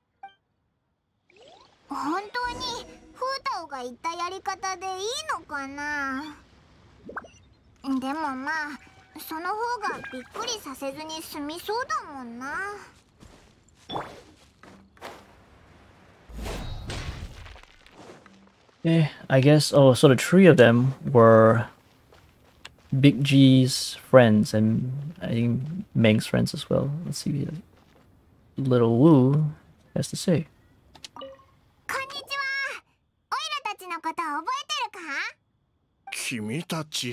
本当にフータオが言ったやり方でいいのかな。でもまあその方がびっくりさせずに済みそうだもんな。 Okay, I guess. Oh, so the three of them were Big G's friends and I think Meng's friends as well. Let's see what Little Wu has to say. こんにちは。オイラたちのこと覚えてるか？ 君たち。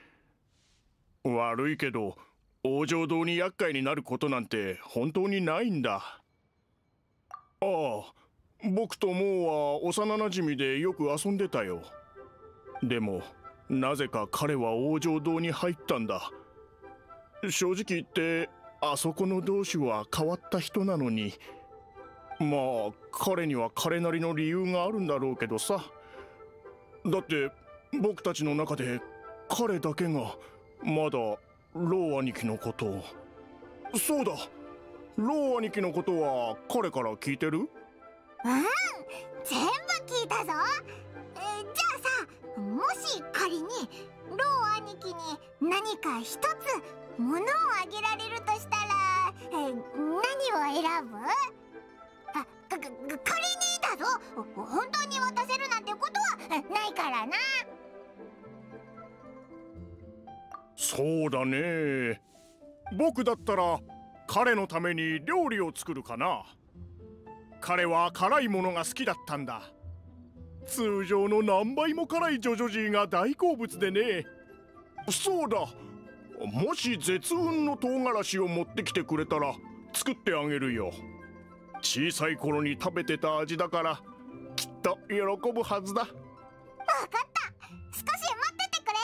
悪いけど王城堂に厄介になることなんて本当にないんだ。ああ、僕とモーは幼なじみでよく遊んでたよ。でもなぜか彼は王城堂に入ったんだ。正直言ってあそこの同志は変わった人なのに、まあ彼には彼なりの理由があるんだろうけどさ。だって僕たちの中で彼だけがまだロー兄貴のことを。そうだ、ロー兄貴のことは彼から聞いてる？ うん、全部聞いたぞ。 さ、もし仮にロー兄貴に何か一つ物をあげられるとしたら、え何を選ぶ？あ、かか仮にだぞ。本当に渡せるなんてことはないからな。 そうだね。僕だったら彼のために料理を作るかな。彼は辛いものが好きだったんだ。通常の何倍も辛いジョジョジーが大好物でね。そうだ、もし絶雲の唐辛子を持ってきてくれたら作ってあげるよ。小さい頃に食べてた味だからきっと喜ぶはずだ。わかった、 少し待っててくれ。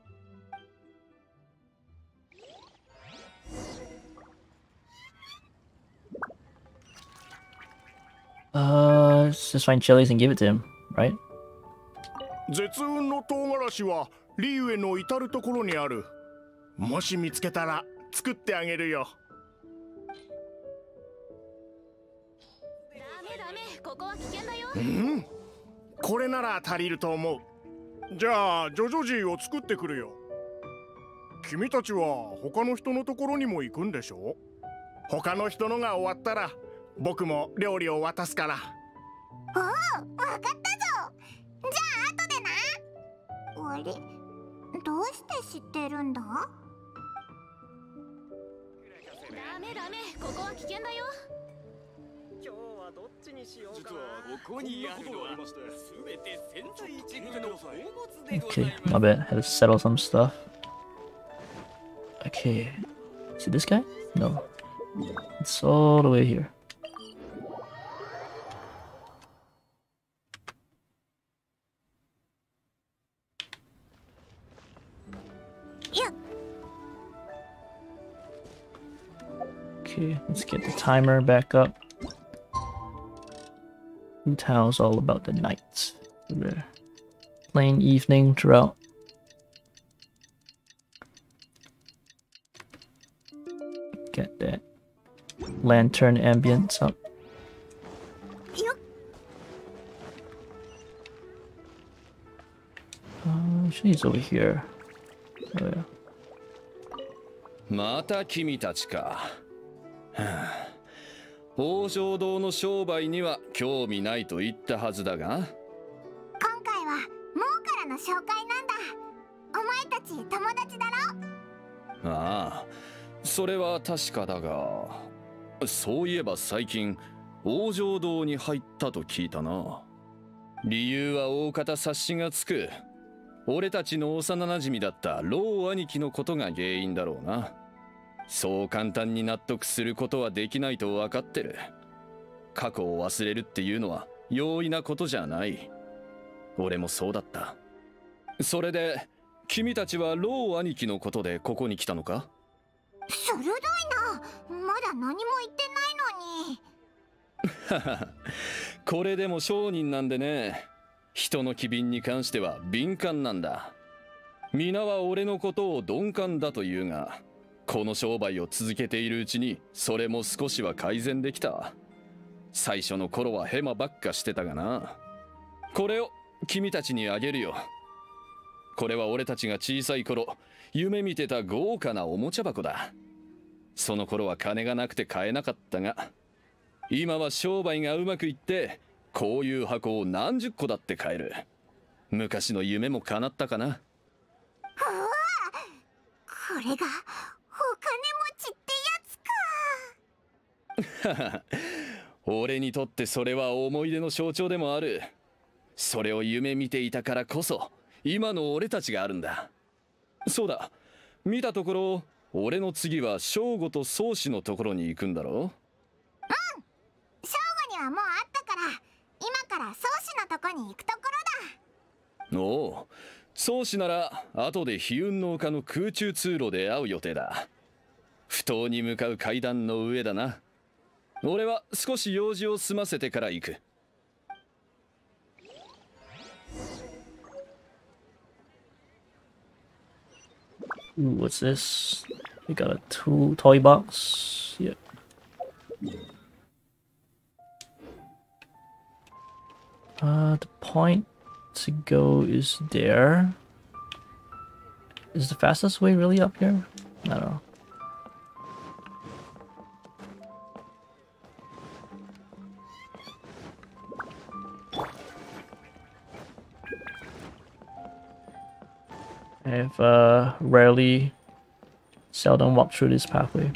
Uh, let's just find chilies and give it to him, right? 絶雲の唐辛子はリーウェの至るところにある。もし見つけたら作ってあげるよ。 ダメダメ、ここは危険だよ。 うん、これなら足りると思う。じゃあジョジョジーを作ってくるよ。君たちは他の人のところにも行くんでしょ？他の人のが終わったら僕も料理を渡すから。 おお、わかったぞ。じゃあ後でな。あれ、どうして知ってるんだ？ ダメダメ、ここは危険だよ。 今日はどっちにしようかな。 実はここにあるのは全て潜在一部の宝物でござ Okay, います。 my bad. Had to settle some stuff. Okay. Is it this guy? No. It's all the way here. Okay, let's get the timer back up. Wu Tao's all about the night. We're playing evening throughout. Get that lantern ambience up. Uh, she's over here. Oh yeah. また君たちか。はあ、王将堂の商売には興味ないと言ったはずだが。 今回はモーからの紹介なんだ。お前たち友達だろ？ ああ、それは確かだが、そういえば最近王将堂に入ったと聞いたな。理由は大方察しがつく。俺たちの幼馴染だったロー兄貴のことが原因だろうな。そう簡単に納得することはできないと分かってる。過去を忘れるっていうのは容易なことじゃない。俺もそうだった。それで君たちはロー兄貴のことでここに来たのか？ 鋭いな。まだ何も言ってないのに。 これでも商人なんでね。人の機敏に関しては敏感なんだ。皆は俺のことを鈍感だというが、この商売を続けているうちにそれも少しは改善できた。最初の頃はヘマばっかしてたがな。これを君たちにあげるよ。これは俺たちが小さい頃夢見てた豪華なおもちゃ箱だ。その頃は金がなくて買えなかったが、今は商売がうまくいってこういう箱を何十個だって買える。昔の夢も叶ったかな。 うわ、これがお金持ちってやつか。 俺にとってそれは思い出の象徴でもある。それを夢見ていたからこそ今の俺たちがあるんだ。そうだ、見たところ俺の次は正吾と宗師のところに行くんだろう。うん、 正吾にはもうあったから、今から宗師のとこに行くところだ。 おお、宗師なら後で飛雲の丘の空中通路で会う予定だ。埠頭に向かう階段の上だな。俺は少し用事を済ませてから行く。 Ooh, what's this? We got a tool toy box. Yep. Uh, the point to go is there. Is the fastest way really up here? I don't know. I've uh, rarely, seldom walked through this pathway.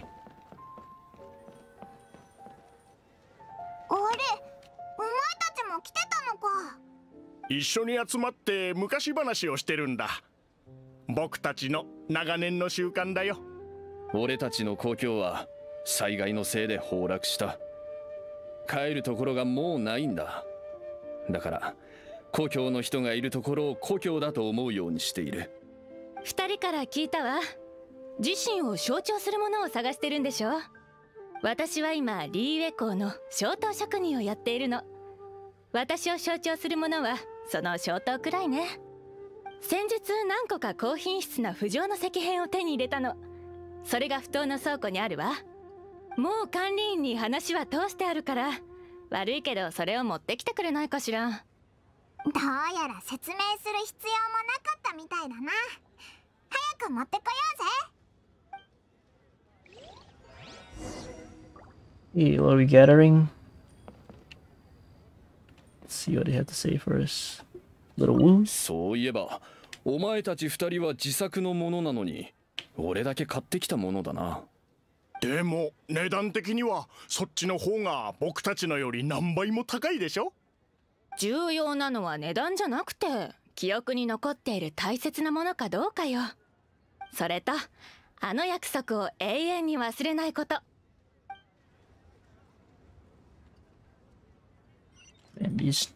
一緒に集まって昔話をしてるんだ。僕たちの長年の習慣だよ。 俺たちの故郷は災害のせいで崩落した。帰るところがもうないんだ。だから故郷の人がいるところを故郷だと思うようにしている。 二人から聞いたわ。自身を象徴するものを探してるんでしょ。私は今リーウェ港の小刀職人をやっているの。私を象徴するものはその小刀くらいね。先日何個か高品質な不浄の石片を手に入れたの。それが不当の倉庫にあるわ。もう管理員に話は通してあるから、悪いけどそれを持ってきてくれないかしら。 どうやら説明する必要もなかったみたいだな。早く持ってこようぜ。 Hey, what are we gathering? Let's see what they have to say first. Little woo. そういえば、お前たち二人は自作のものなのに、俺だけ買ってきたものだな。 でも値段的にはそっちの方が僕たちのより何倍も高いでしょ。 重要なのは値段じゃなくて、記憶に残っている大切なものかどうかよ。それとあの約束を永遠に忘れないこと。 And these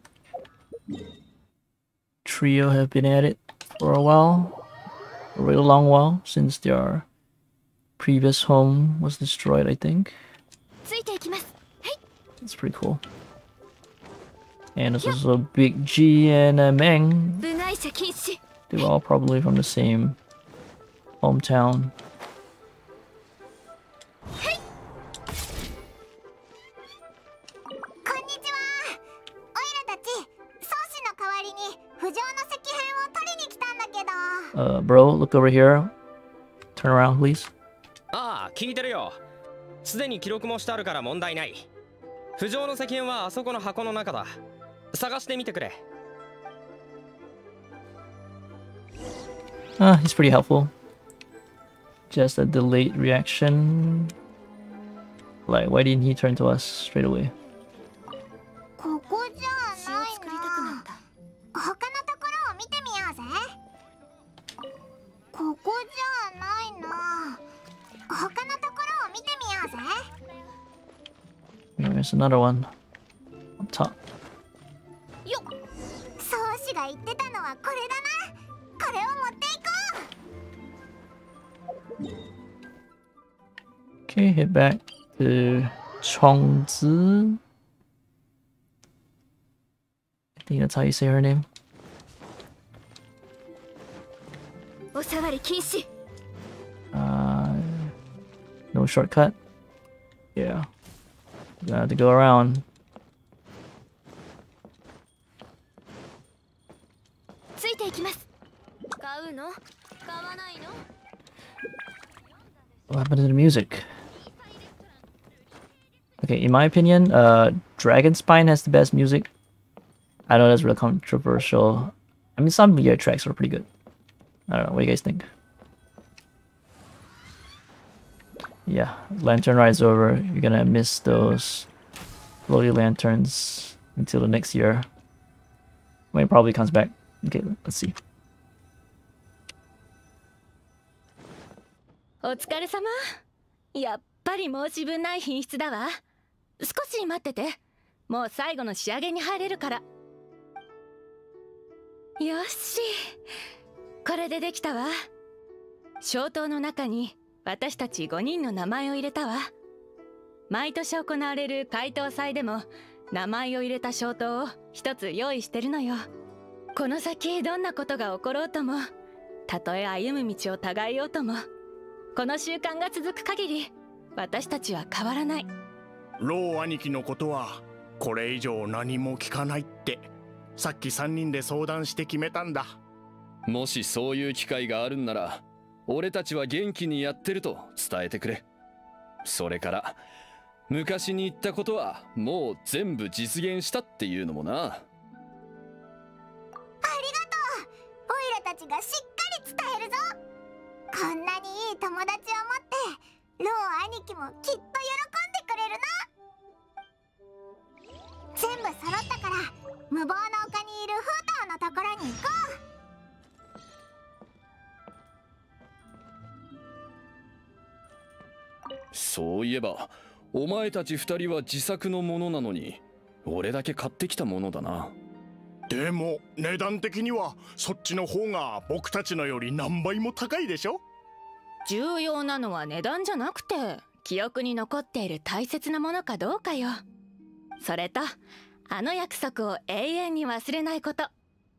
trio have been at it for a while, a really long while, since their previous home was destroyed, I think. It's pretty cool. And there's also Big G and uh, Meng. They were all probably from the same hometown. Uh, bro, look over here. Turn around, please. ああ、聞いてるよ。すでに記録もしてあるから問題ない。不浄の石片はあそこの箱の中だ。探してみてくれ。 Ah, he's pretty helpful. Just a delayed reaction. Like, why didn't he turn to us straight away? ここじゃないな。他のところを見てみようぜ。ここじゃないな。他のところを見てみようぜ。 There's another one on top. よっ。宗師が言ってたのはこれだな。これを持っていこう。 Okay, head back to Chongzi. I think that's how you say her name. お触り禁止。 Uh, no shortcut. Yeah, gonna have to go around. ついていきます。買うの？買わないの？ What happened to the music? Okay, in my opinion, uh, Dragonspine has the best music. I know that's real controversial. I mean, some Lear tracks are pretty good. I don't know. What do you guys think? Yeah, Lantern Ride's over. You're gonna miss those floaty lanterns until the next year, when it probably comes back. Okay, let's see. お疲れ様。やっぱり申し分ない品質だわ。少し待ってて。もう最後の仕上げに入れるから。よし。これでできたわ。小刀の中に私たちごにんの名前を入れたわ。毎年行われる解答祭でも名前を入れた小刀を一つ用意してるのよ。この先どんなことが起ころうとも、たとえ歩む道を違えようとも、この習慣が続く限り私たちは変わらない。 ロー兄貴のことはこれ以上何も聞かないってさっきさんにんで相談して決めたんだ。 もしそういう機会があるんなら、俺たちは元気にやってると伝えてくれ。それから昔に言ったことはもう全部実現したっていうのもな。 ありがとう。オイラたちがしっかり伝えるぞ。こんなにいい友達を持ってロー兄貴もきっと喜んでくれるな。全部揃ったから無謀の丘にいるフーターのところに行こう。そういえばお前たち二人は自作のものなのに、俺だけ買ってきたものだな。 でも値段的にはそっちの方が僕たちのより何倍も高いでしょ。 重要なのは値段じゃなくて、記憶に残っている大切なものかどうかよ。それとあの約束を永遠に忘れないこと。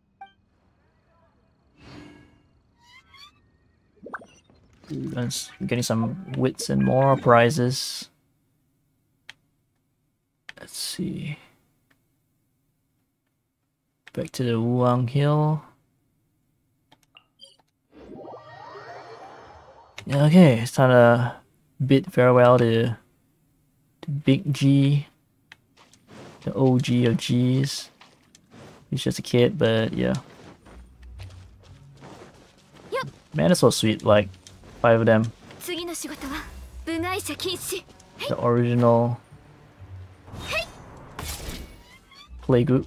Getting some wits and more prizes. Let's see. Back to the Wuang Hill. Okay, it's time to bid farewell to, to Big G, the O G of G's. He's just a kid, but yeah. Yep. Man, it's so sweet, like five of them. 次の仕事は部外者禁止。 The original play group.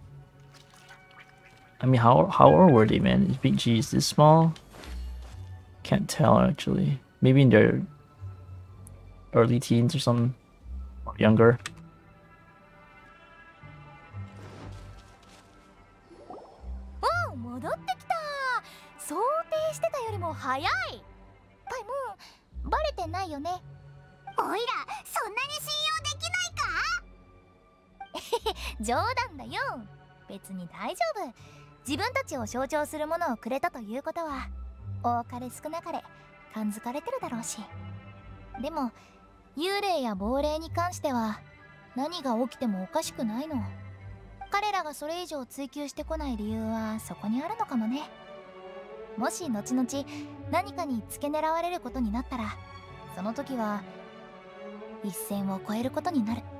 I mean, how how old were they, man? Is Big G is this small? Can't tell actually. Maybe in their early teens or something, or younger. おう、戻ってきた。想定してたよりも早い。パイモン、バレてないよね。 おいらそんなに信用できないか。 冗談だよ。別に大丈夫。自分たちを象徴するものをくれたということは多かれ少なかれ感づかれてるだろうし。でも幽霊や亡霊に関しては何が起きてもおかしくないの。彼らがそれ以上追求してこない理由はそこにあるのかもね。もし後々何かに付け狙われることになったら、その時は一線を越えることになる。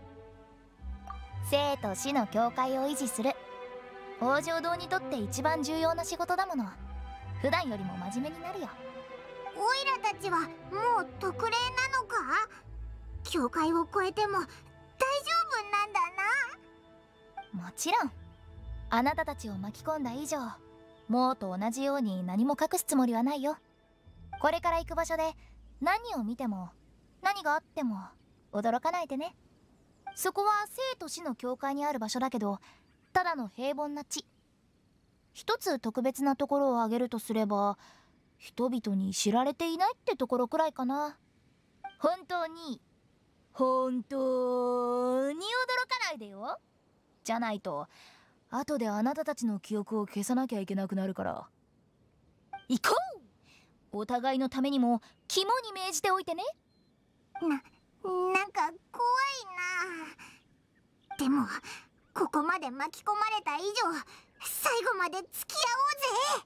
生と死の境界を維持する北条堂にとって一番重要な仕事だもの。普段よりも真面目になるよ。 オイラたちはもう特例なのか。境界を越えても大丈夫なんだな。もちろん。あなたたちを巻き込んだ以上、もうと同じように何も隠すつもりはないよ。これから行く場所で何を見ても何があっても驚かないでね。そこは生と死の境界にある場所だけど、ただの平凡な地。一つ特別なところを挙げるとすれば、人々に知られていないってところくらいかな。本当に本当に驚かないでよ。じゃないと後であなたたちの記憶を消さなきゃいけなくなるから。行こう。お互いのためにも肝に銘じておいてね。 な、なんか怖いな。でもここまで巻き込まれた以上、最後まで付き合おうぜ。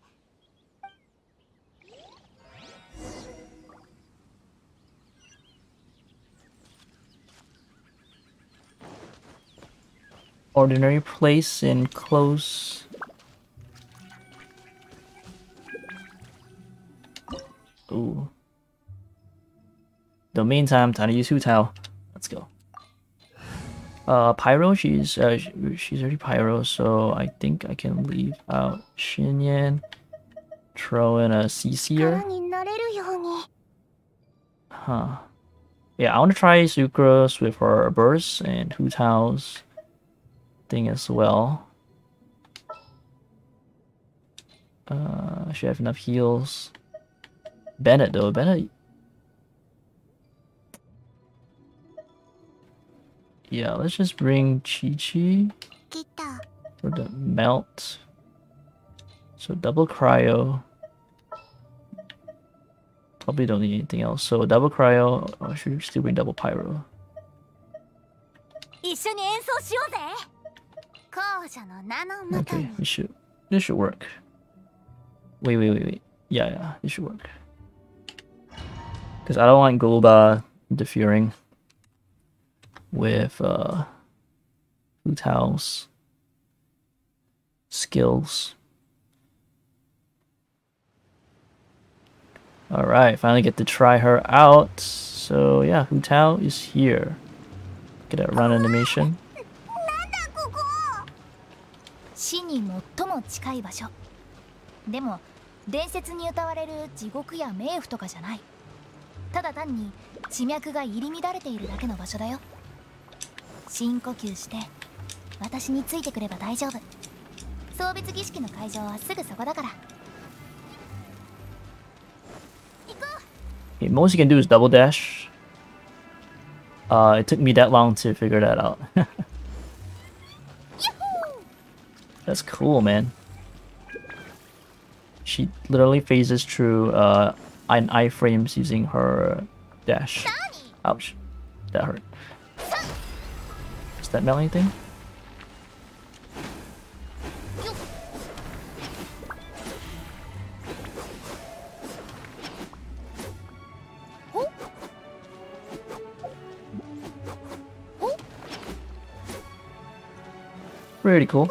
Ordinary place in close. Ooh. The meantime, time to use Hu Tao. Let's go. Uh, Pyro, she's uh, she's already Pyro, so I think I can leave out Xinyan. Throw in a C C'er. Huh. Yeah, I want to try Sucrose with her burst and Hu Tao's thing as well. Uh, should have enough heals. Bennett though, Bennett. Yeah, let's just bring Chi Chi for the melt. So double cryo. Probably don't need anything else. So double cryo. Oh, I should still bring double pyro. Okay, this should this should work. Wait, wait, wait, wait. Yeah, yeah, this should work. Because I don't want Golba interfering with uh, Hu Tao's skills. Alright, finally get to try her out. So yeah, Hu Tao is here. Get that run animation. 死に最も近い場所。でも伝説に歌われる地獄や冥府とかじゃない。ただ単に地脈が入り乱れているだけの場所だよ。深呼吸して私についてくれば大丈夫。送別儀式の会場はすぐそこだから。 Okay, most you can do is double dash. Uh, it took me that long to figure that out. That's cool, man. She literally phases through uh, an iframes using her dash. Ouch. That hurt. Does that melt anything? Pretty cool.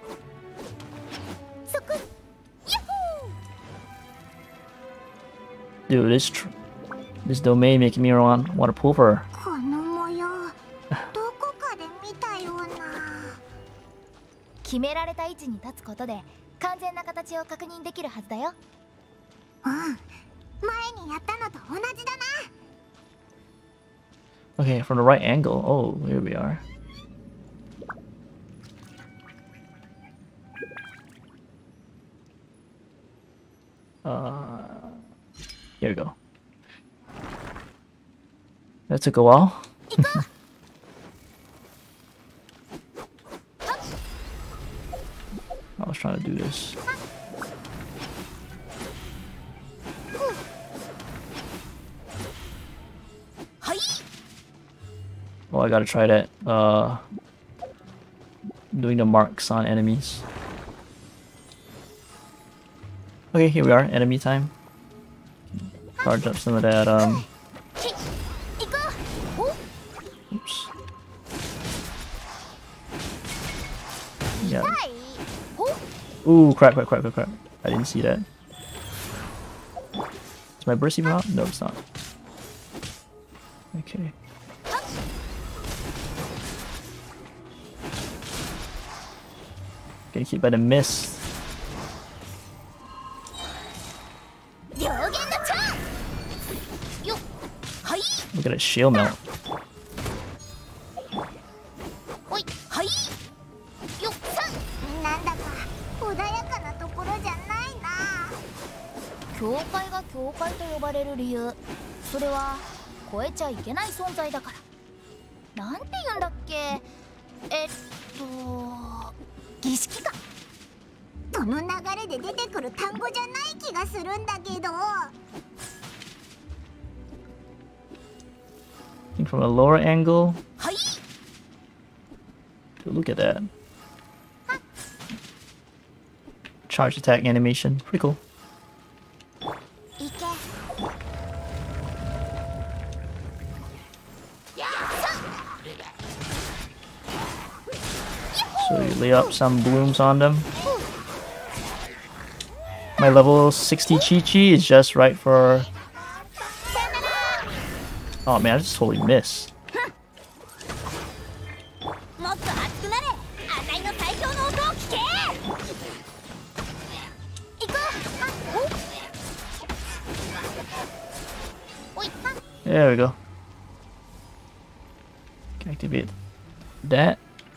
Dude, this tr this domain making me want want to pull for her. この模様どこかで見たような。 決められた位置に立つことで完全な形を確認できるはずだよ。 うん、前にやったのと同じだな。 Okay, from the right angle. Oh, here we are. Uh, here we go. That took a while. I was trying to do this. Oh, I gotta try that. Uh, doing the marks on enemies. Okay, here we are. Enemy time. Charge up some of that. Um. Oops. Yeah. Ooh, crap, crap, crap, crap, crap. I didn't see that. Is my burst even out? No, it's not. Okay. Getting hit by the mist. Look at that shield melt. From a lower angle. Dude, look at that. Charge attack animation. Pretty cool. So you lay up some blooms on them. My level sixty Chi-Chi is just right for... Oh man, I just totally missed. There we go. Can activate that.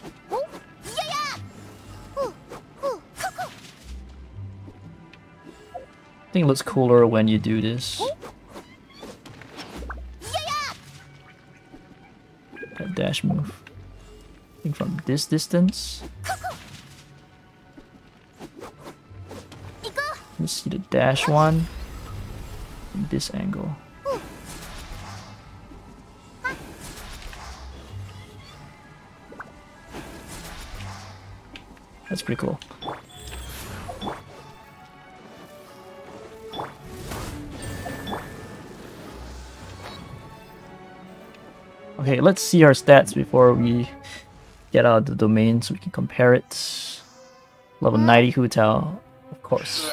I think it looks cooler when you do this. That dash move. I think from this distance. You see the dash one from this angle. That's pretty cool. Okay, let's see our stats before we get out of the domain so we can compare it. Level ninety Hu Tao, of course.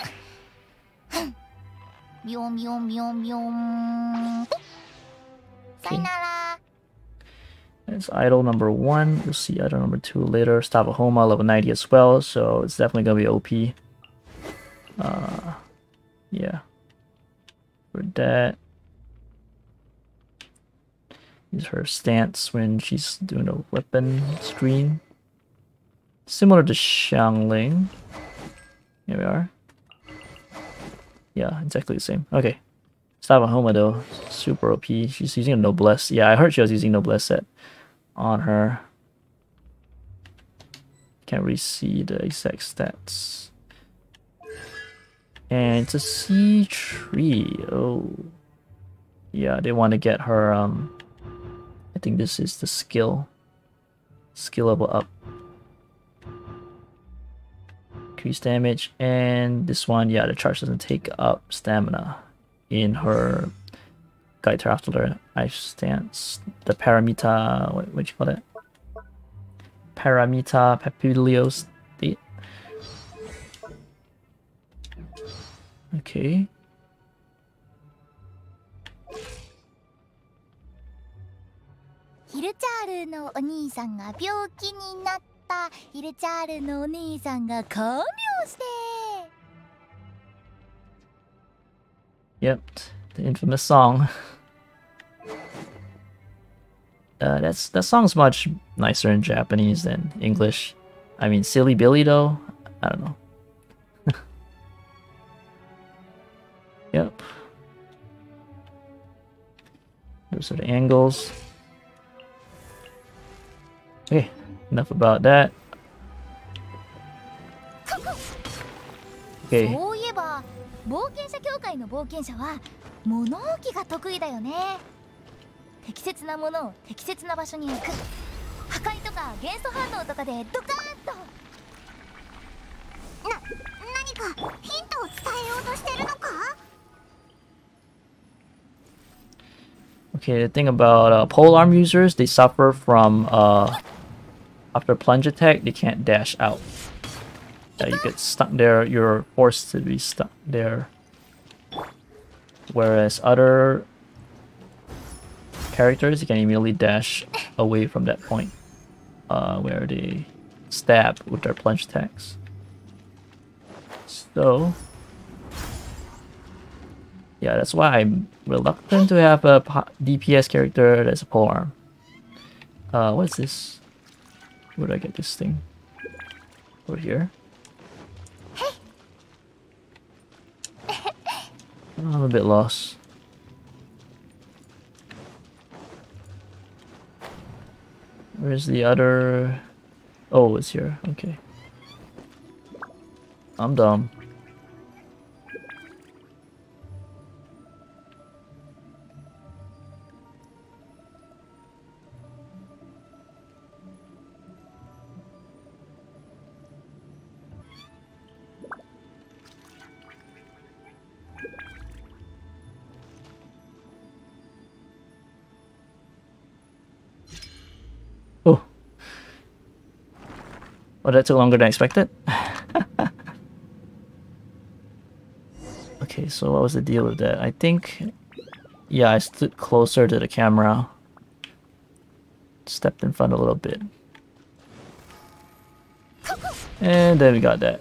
Okay. That's idol number one. We'll see idol number two later. Stavahoma, level ninety as well, so it's definitely gonna be O P. Uh, yeah. For that. Use her stance when she's doing a weapon screen. Similar to Xiangling. Here we are. Yeah, exactly the same. Okay. Stavahoma though, super O P. She's using a Noblesse. Yeah, I heard she was using Noblesse set on her. Can't really see the exact stats. And it's a C three. Oh. Yeah, they want to get her um I think this is the skill. Skill level up. Increase damage. And this one, yeah, the charge doesn't take up stamina in her Guide to after the ice stance. The Paramita, what what you call it? Paramita Papilio state. Okay. Hirucharuのお兄さんが病気になった。ヒルチャールのお兄さんが看病して。 Yep, the infamous song. Uh, that's that song's much nicer in Japanese than English. I mean, Silly Billy though, I don't know. Yep. Those are the angles. Okay, enough about that. Okay. そういえば冒険者協会の冒険者は物置が得意だよね。適切なものを適切な場所に置く。破壊とか元素反応とかでドカーンと。 な、何かヒントを伝えようとしてるのか? Okay, the thing about uh, polearm users, they suffer from uh, after plunge attack, they can't dash out. Uh, you get stuck there, you're forced to be stuck there. Whereas other characters, you can immediately dash away from that point uh, where they stab with their plunge attacks. So, yeah, that's why I'm reluctant to have a D P S character that's a polearm. Uh, what's this? Where do I get this thing? Over here. I'm a bit lost. Where's the other? Oh, it's here. Okay. I'm dumb. Oh. Well, that took longer than I expected. Okay, so what was the deal with that? I think, yeah, I stood closer to the camera. Stepped in front a little bit. And then we got that.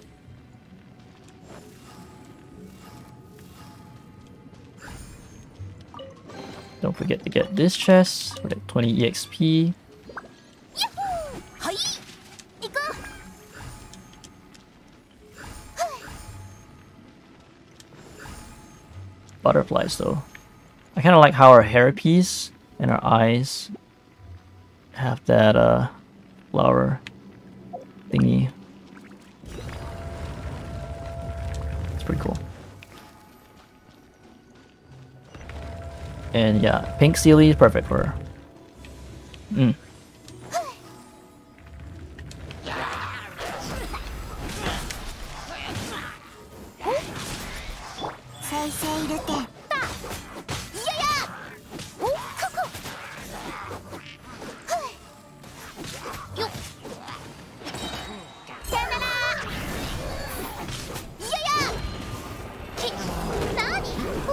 Don't forget to get this chest for like twenty E X P. Butterflies though. I kind of like how our hairpiece and our eyes have that uh flower thingy. It's pretty cool. And yeah, pink Sealy is perfect for her. Mm.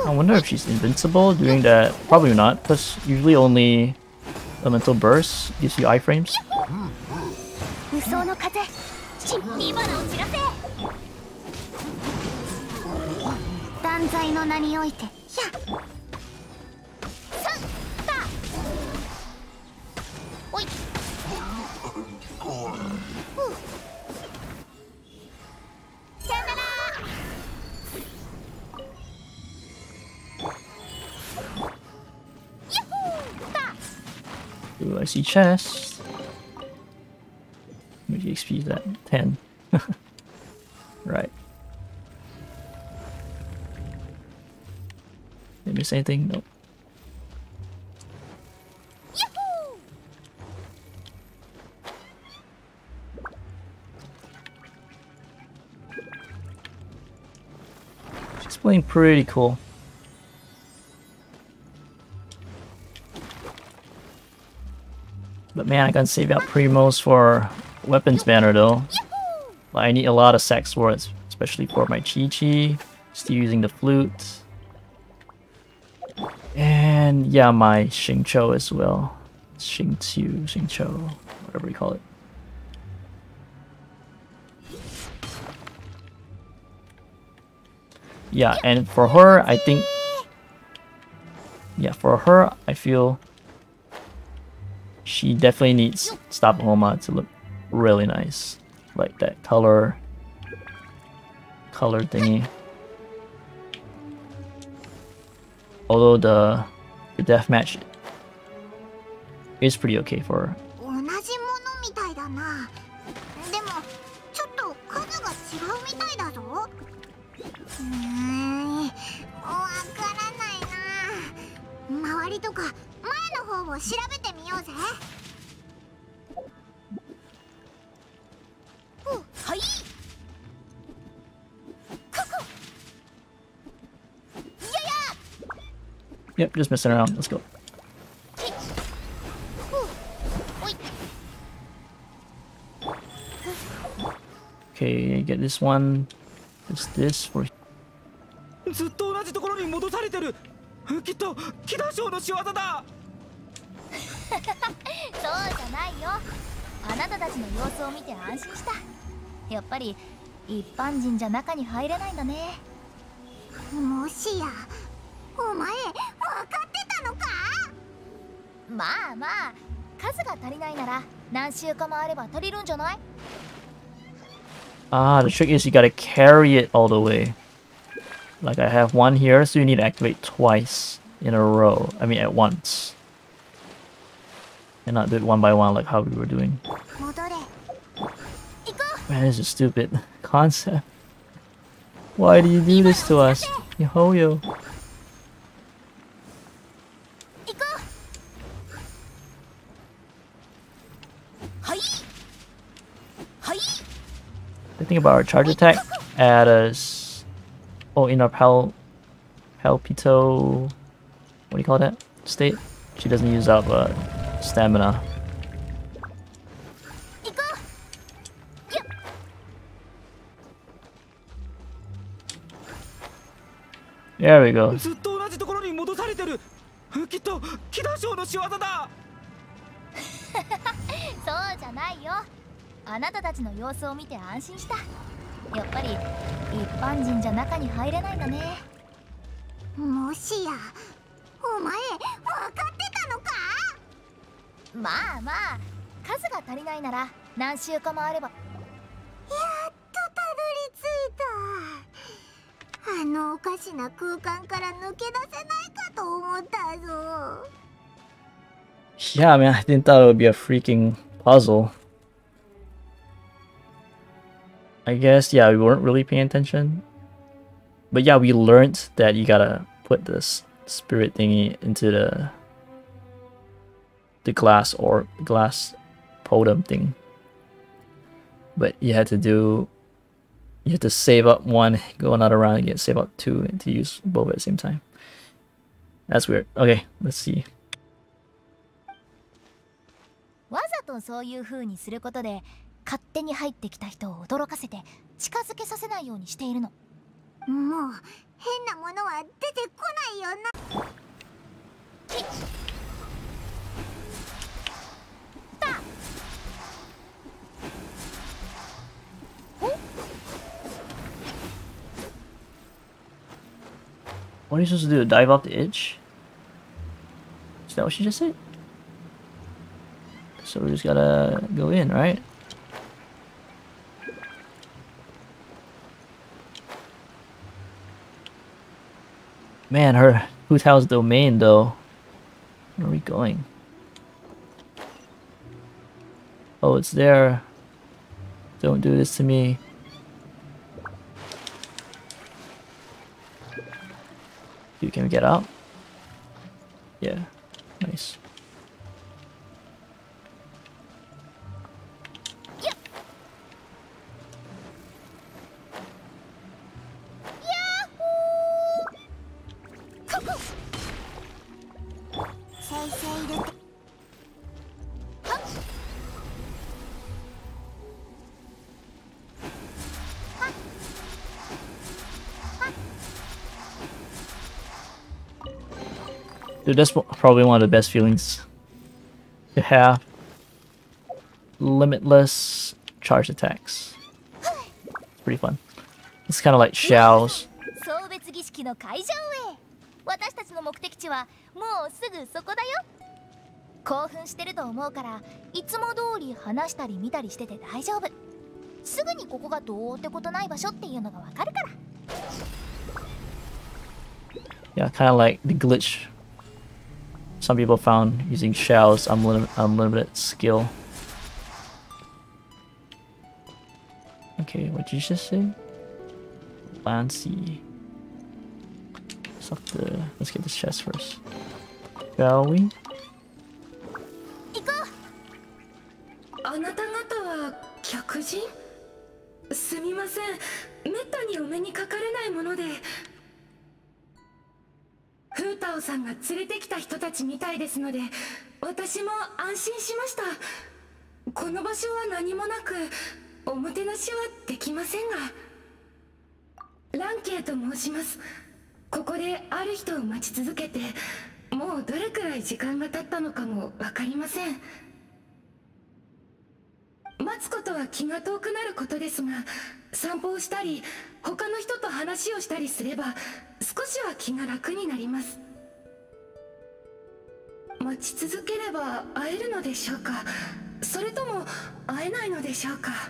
I wonder if she's invincible doing that. Probably not, because usually only elemental burst gives you iframes. 無双の風、火花を散らせ。断罪の名において、ひゃ。さん、た。おい。さよなら。 Ooh, I see chest. How much X P is that? ten. Right. Did I miss anything? Nope. She's playing pretty cool. But man, I gotta save out primos for weapons banner though. I need a lot of sack swords, especially for my Chi-Chi. Still using the flute. And yeah, my Xingqiu as well. Xingqiu, Xingqiu, whatever you call it. Yeah, and for her, I think... Yeah, for her, I feel... She definitely needs Stop Homa to look really nice. Like that color... Color thingy. Although the, the deathmatch is pretty okay for her. 同じものみたいだな。でもちょっと数が違うみたいだぞ。うーん、わからないな。周りとか前の方を調べてみようぜ。はい。 Yep, just messing around. Let's go. Okay, get this one. What's this for? ずっと同じところに戻されてる。きっとキダショウの仕業だ。 そうじゃないよ。あなたたちの様子を見て安心した。やっぱり一般人じゃ中に入れないんだね。 もしや。 お前、分かってたのか？ まあまあ、数が足りないなら何週間もあれば足りるんじゃない？ Ah, the trick is you gotta carry it all the way. Like I have one here, so you need to activate twice in a row. I mean at once. And not do it one by one like how we were doing. Man, this is a stupid concept. Why do you do this to us? Mihoyo. The thing about our charge attack at us, oh, in our pal, palpito, what do you call that state? She doesn't use up uh, stamina. There we go. ずっと同じところに戻されてる。きっとキダショウの仕業だ。 そうじゃないよ。 あなたたちの様子を見て安心した。やっぱり一般人じゃ中に入れないんだね。 もしや、お前、分かってたのか？ まあまあ、数が足りないなら何週間もあれば。やっとたどり着いた。あのおかしな空間から抜け出せないかと思ったぞ。 Yeah, man, I didn't thought it would be a freaking puzzle. I guess, yeah, we weren't really paying attention. But yeah, we learned that you gotta put this spirit thingy into the the glass or glass totem thing. But you had to do, you had to save up one, go another round again, save up two, and to use both at the same time. That's weird. Okay, let's see. わざとそういう風にすることで 勝手に入ってきた人を驚かせて近づけさせないようにしているの。 もう変なものは出てこないよな。 What are you supposed to do? Dive off the edge? Is that what she just said? So we just gotta go in, right? Man, her Who's House domain though. Where are we going? Oh, it's there. Don't do this to me. Dude, can we get out? Yeah, nice. Dude, that's probably one of the best feelings to have. Limitless charge attacks. It's pretty fun. It's kind of like Xiao's. 送別儀式の会場へ。私たちの目的地はもうすぐそこだよ。興奮してると思うから、いつも通り話したり見たりしてて大丈夫。すぐにここがどうってことない場所っていうのがわかるから。 Yeah, kind of like the glitch some people found using Xiao's unlimited, unlimited skill. Okay, what did you just say? Lancy. Let's, the, let's get this chest first. Shall we? あなた方は客人？すみません。めったにお目にかかれないもので。フータオさんが連れてきた人たちみたいですので、私も安心しました。この場所は何もなく、おもてなしはできませんが。ランケイと申します。ここである人を待ち続けて、もうどれくらい時間が経ったのかもわかりません。待つことは気が遠くなることですが、散歩をしたり他の人と話をしたりすれば少しは気が楽になります。待ち続ければ会えるのでしょうか、それとも会えないのでしょうか。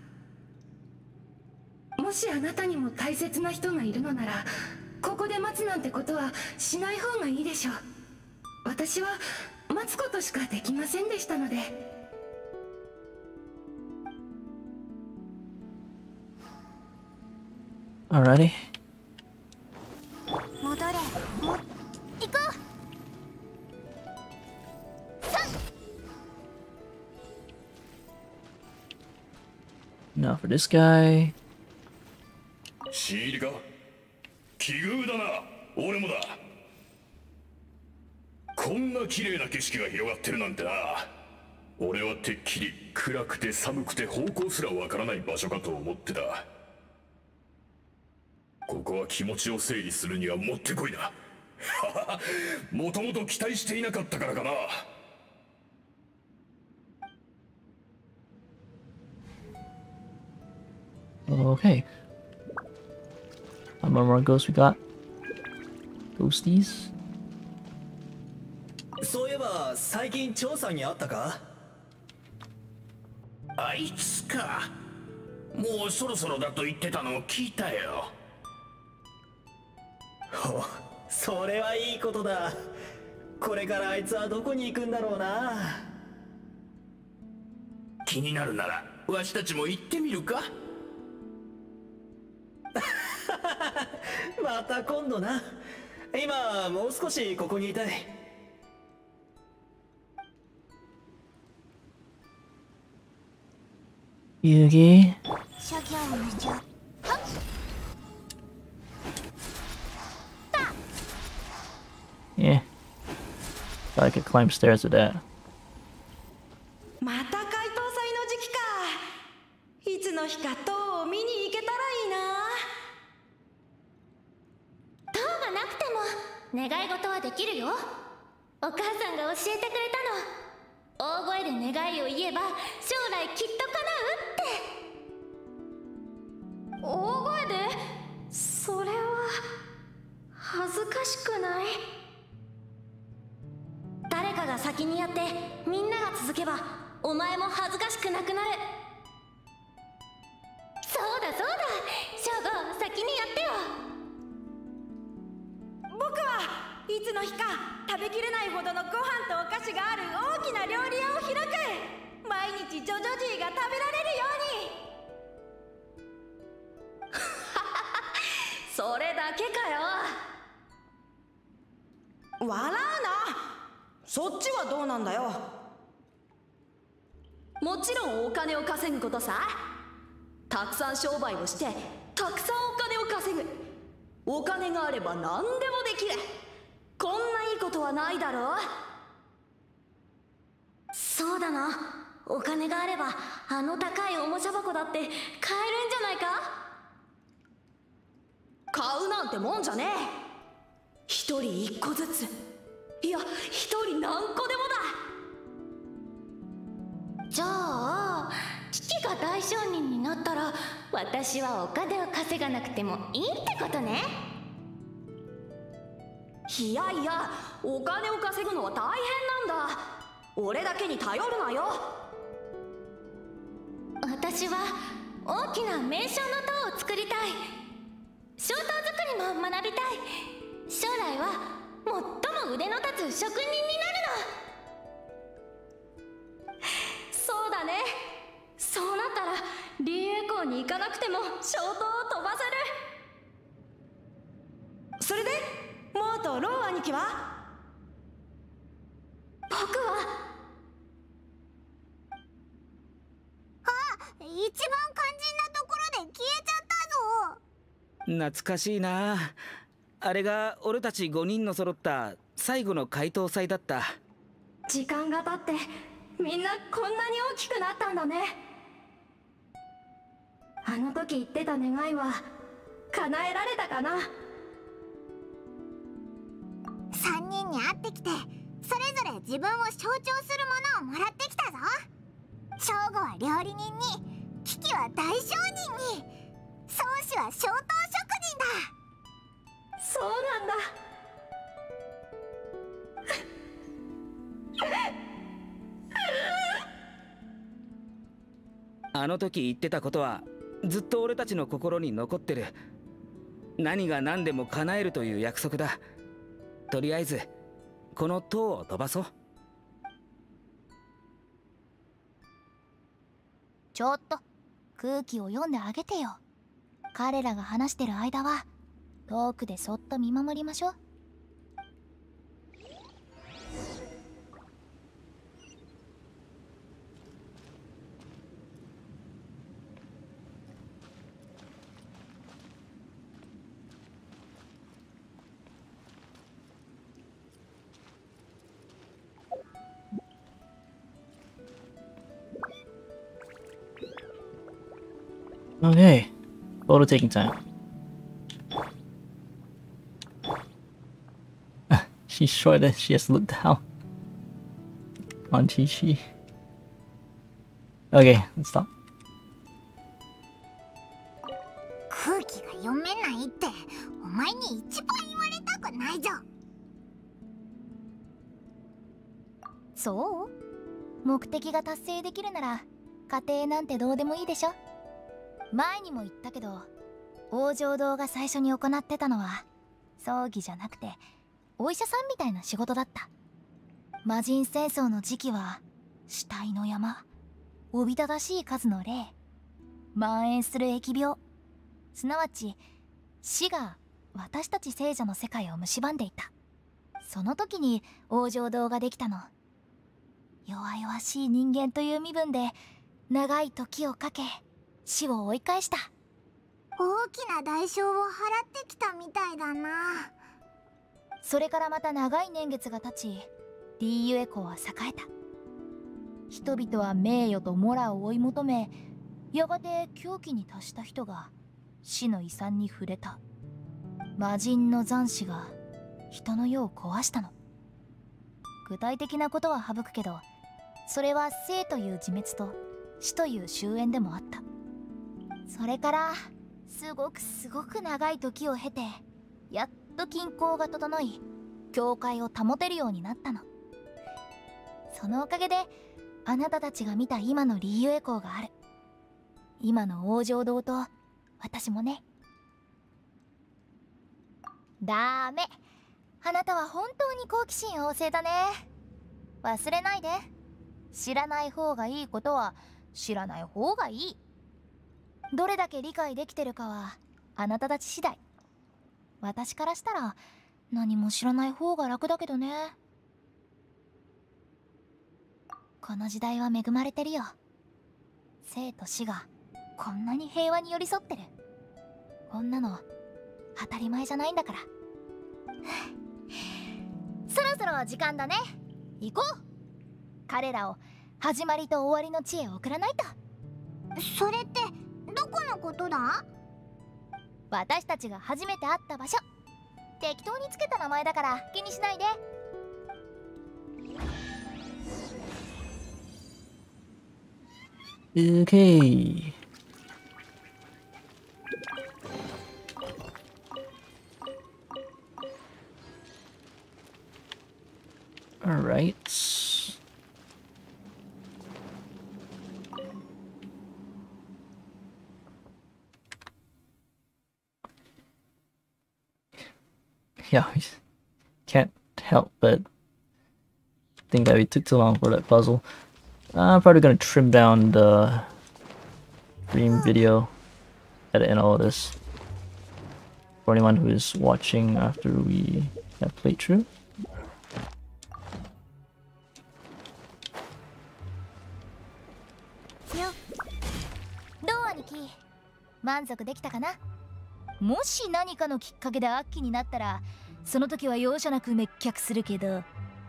もしあなたにも大切な人がいるのなら、ここで待つなんてことはしない方がいいでしょう。私は待つことしかできませんでしたので。 Alrighty. 戻れ。も行こう。Now for this guy. 新入りか？奇遇だな。俺もだ。こんな綺麗な景色が広がってるなんてな。俺はてっきり暗くて寒くて方向すらわからない場所かと思ってた。ここは気持ちを整理するにはもってこいだ。もともと期待していなかったからかな。 Okay. How many more ghosts we got? Ghosties? そういえば最近調査にあったか？ あいつか。もうそろそろだと言ってたのを聞いたよ。 ほ、それはいいことだ。これからあいつはどこに行くんだろうな。 気になるならわしたちも行ってみるか？ また今度な。今もう少しここにいたい。 Yugi? 諸行無常。 Yeah. Thought I could climb stairs with that. また解凍祭の時期か。いつの日か塔を見に行けたらいいな。 願い事はできるよ。お母さんが教えてくれたの。大声で願いを言えば将来きっと叶うって。大声で？それは恥ずかしくない？誰かが先にやってみんなが続けばお前も恥ずかしくなくなる。そうだそうだ、ショーゴ先にやってよ。 僕はいつの日か食べきれないほどのご飯とお菓子がある大きな料理屋を開く。毎日ジョジョジーが食べられるように。 それだけかよ。 笑うな。そっちはどうなんだよ。 もちろんお金を稼ぐことさ。たくさん商売をしてたくさんお金を稼ぐ。お金があれば何でもできる。こんないいことはないだろう。 そうだな、お金があればあの高いおもちゃ箱だって買えるんじゃないか。 買うなんてもんじゃねえ。一人一個ずつ、いや一人何個でもだ。じゃあキキが大商人になったら私はお金を稼がなくてもいいってことね。 いやいや、お金を稼ぐのは大変なんだ。俺だけに頼るなよ。 私は大きな名称の塔を作りたい。小塔作りも学びたい。将来は最も腕の立つ職人になるの。 そうだね。そうなったらリーエコーに行かなくても小塔を飛ばせる。 それでモーとロー兄貴は？ 僕はあ、一番肝心なところで消えちゃったぞ。 懐かしいな。あれが俺たちごにんの揃った最後の解答祭だった。 時間が経ってみんなこんなに大きくなったんだね。あの時言ってた願いは叶えられたかな。 さんにんに会ってきてそれぞれ自分を象徴するものをもらってきたぞ。ショーゴは料理人に、キキは大商人に、宗師は小刀職人だ。 そうなんだ。 あの時言ってたことはずっと俺たちの心に残ってる。何が何でも叶えるという約束だ。とりあえずこの塔を飛ばそう。 ちょっと空気を読んであげてよ。彼らが話してる間は遠くでそっと見守りましょう。 Okay, photo taking time. She's short and she has to look down on Chi-Chi. Okay, let's stop. 空気が読めないってお前に一番言われたくないぞ。 そう？目的が達成できるなら家庭なんてどうでもいいでしょ。前にも言ったけど、王城堂が最初に行ってたのは葬儀じゃなくてお医者さんみたいな仕事だった。魔人戦争の時期は死体の山、おびただしい数の霊、蔓延する疫病、すなわち死が私たち聖者の世界を蝕んでいた。その時に王城堂ができたの。弱々しい人間という身分で長い時をかけ死を追い返した。 大きな代償を払ってきたみたいだな。 それからまた長い年月が経ち、リーユエコーは栄えた。人々は名誉とモラを追い求め、やがて狂気に達した人が死の遺産に触れた。魔人の残滓が人の世を壊したの。具体的なことは省くけど、それは生という自滅と死という終焉でもあった。それからすごくすごく長い時を経て、やっと均衡が整い、境界を保てるようになったの。そのおかげであなたたちが見た今のリーユエコーがある。今の王城堂と私もね。ダメ、あなたは本当に好奇心旺盛だね。忘れないで、知らない方がいいことは知らない方がいい。どれだけ理解できてるかはあなたたち次第。私からしたら何も知らない方が楽だけどね。この時代は恵まれてるよ。生と死がこんなに平和に寄り添ってる。こんなの当たり前じゃないんだから。そろそろ時間だね。行こう。彼らを始まりと終わりの地へ送らないと。 それってどこのことだ？ 私たちが初めて会った場所。適当につけた名前だから気にしないで。 Okay. All right. Yeah, we can't help but think that we took too long for that puzzle. I'm probably gonna trim down the stream video, edit in all of this for anyone who is watching after we have played through. Yo, どう兄貴、満足できたかな？もし何かのきっかけでアッキーになったら、その時は容赦なく滅却するけど。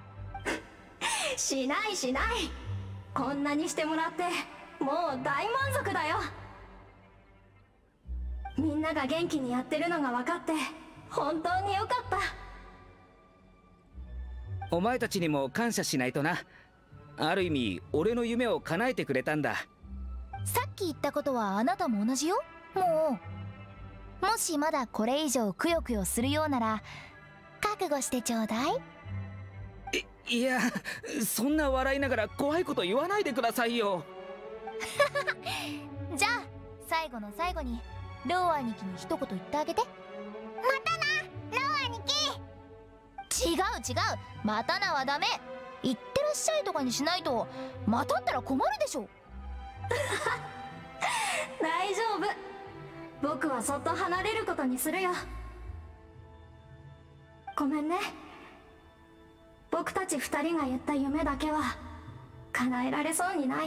しないしない。こんなにしてもらってもう大満足だよ。みんなが元気にやってるのが分かって本当によかった。 お前たちにも感謝しないとな。ある意味俺の夢を叶えてくれたんだ。 さっき言ったことはあなたも同じよ。もうもしまだこれ以上くよくよするようなら覚悟してちょうだい。 いや、そんな笑いながら怖いこと言わないでくださいよ。 じゃあ最後の最後にロー兄貴に一言言ってあげて。またな、ロー兄貴。違う違う、またなはダメ。言ってらっしゃいとかにしないとまたったら困るでしょ。 大丈夫、僕はそっと離れることにするよ。ごめんね、僕たち二人が言った夢だけは叶えられそうにない。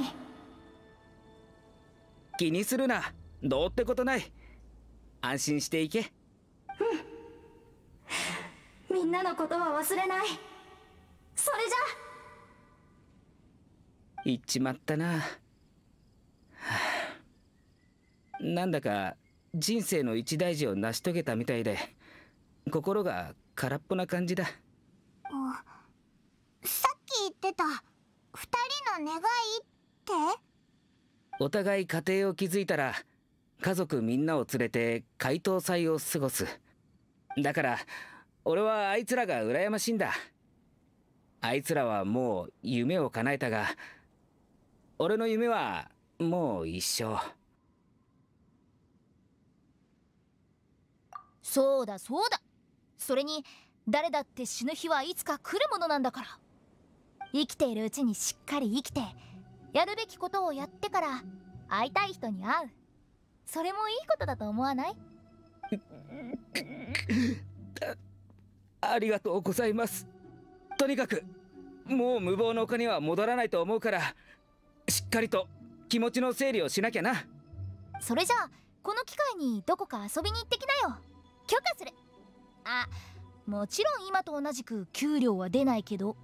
気にするな、どうってことない。安心していけ。 うん、みんなのことは忘れない。それじゃ言っちまったな。はあ、なんだか人生の一大事を成し遂げたみたいで心が空っぽな感じだ。 さっき言ってた二人の願いってお互い家庭を築いたら家族みんなを連れて回答祭を過ごす。だから俺はあいつらが羨ましいんだ。あいつらはもう夢を叶えたが俺の夢はもう一生。 そうだそうだ。それに誰だって死ぬ日はいつか来るものなんだから。生きているうちにしっかり生きてやるべきことをやってから会いたい人に会う。それもいいことだと思わない？ あ, ありがとうございます。とにかくもう無謀の丘には戻らないと思うからしっかりと気持ちの整理をしなきゃな。 それじゃあこの機会にどこか遊びに行ってきなよ。許可する。あ、もちろん今と同じく給料は出ないけど。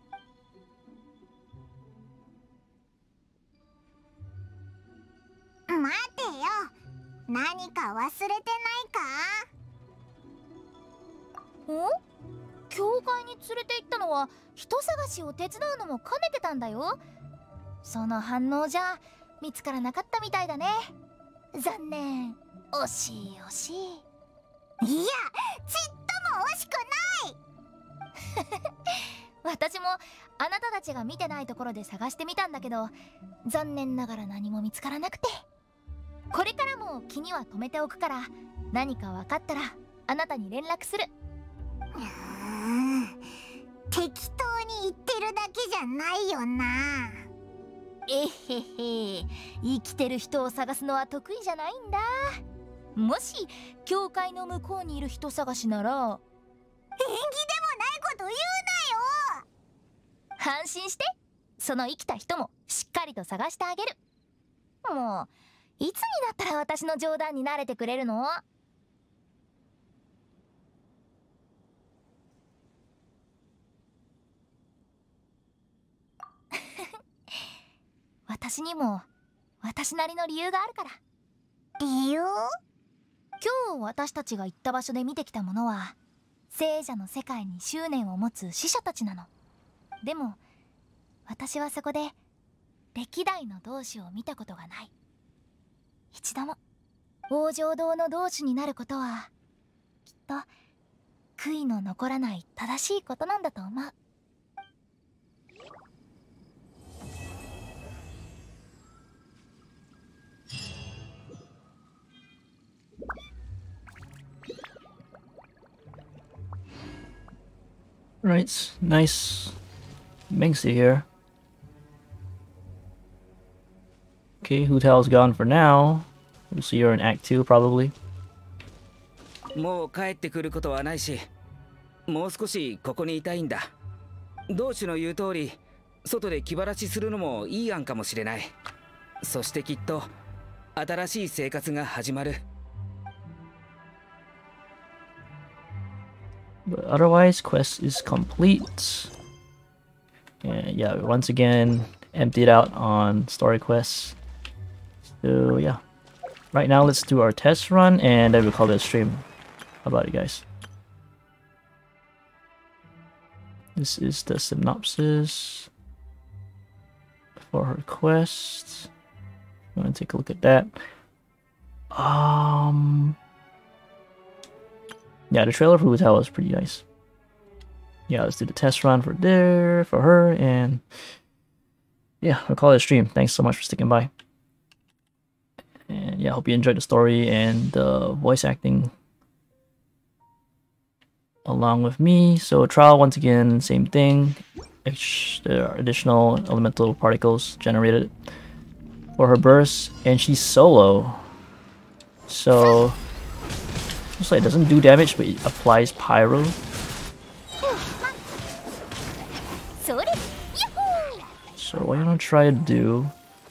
待てよ、何か忘れてないか？ お？ 教会に連れて行ったのは人探しを手伝うのも兼ねてたんだよ。その反応じゃ見つからなかったみたいだね。残念。惜しい惜しい。いや、ちっとも惜しくない。私もあなたたちが見てないところで探してみたんだけど、残念ながら何も見つからなくて。これからも気には留めておくから、何か分かったらあなたに連絡する。 うーん、適当に言ってるだけじゃないよな。 えへへ、生きてる人を探すのは得意じゃないんだ。もし教会の向こうにいる人探しなら、縁起でもないこと言うなよ。 安心して、その生きた人もしっかりと探してあげる。もういつになったら私の冗談に慣れてくれるの？私にも私なりの理由があるから。 理由？ 今日私たちが行った場所で見てきたものは、聖者の世界に執念を持つ死者たちなの。でも私はそこで歴代の同志を見たことがない。一度も。王城堂の同志になることはきっと悔いの残らない正しいことなんだと思う。 Right, nice Banksy here. Okay, Hu Tao's gone for now. We'll see her in Act two probably. もう帰ってくることはないし、もう少しここにいたいんだ。同志の言う通り、外で気晴らしするのもいい案かもしれない。そしてきっと新しい生活が始まる。 But otherwise, quest is complete. And yeah, once again, emptied out on story quests. So yeah, right now let's do our test run and then we'll call it a stream. How about it, guys? This is the synopsis for her quest. I'm gonna take a look at that. Um... Yeah, the trailer for Hu Tao was pretty nice. Yeah, let's do the test run for there, for her, and yeah, we'll call it a stream. Thanks so much for sticking by. And yeah, hope you enjoyed the story and the voice acting along with me. So trial, once again, same thing. There are additional elemental particles generated for her burst, and she's solo. So looks like it doesn't do damage, but it applies pyro. So what I'm gonna try to do...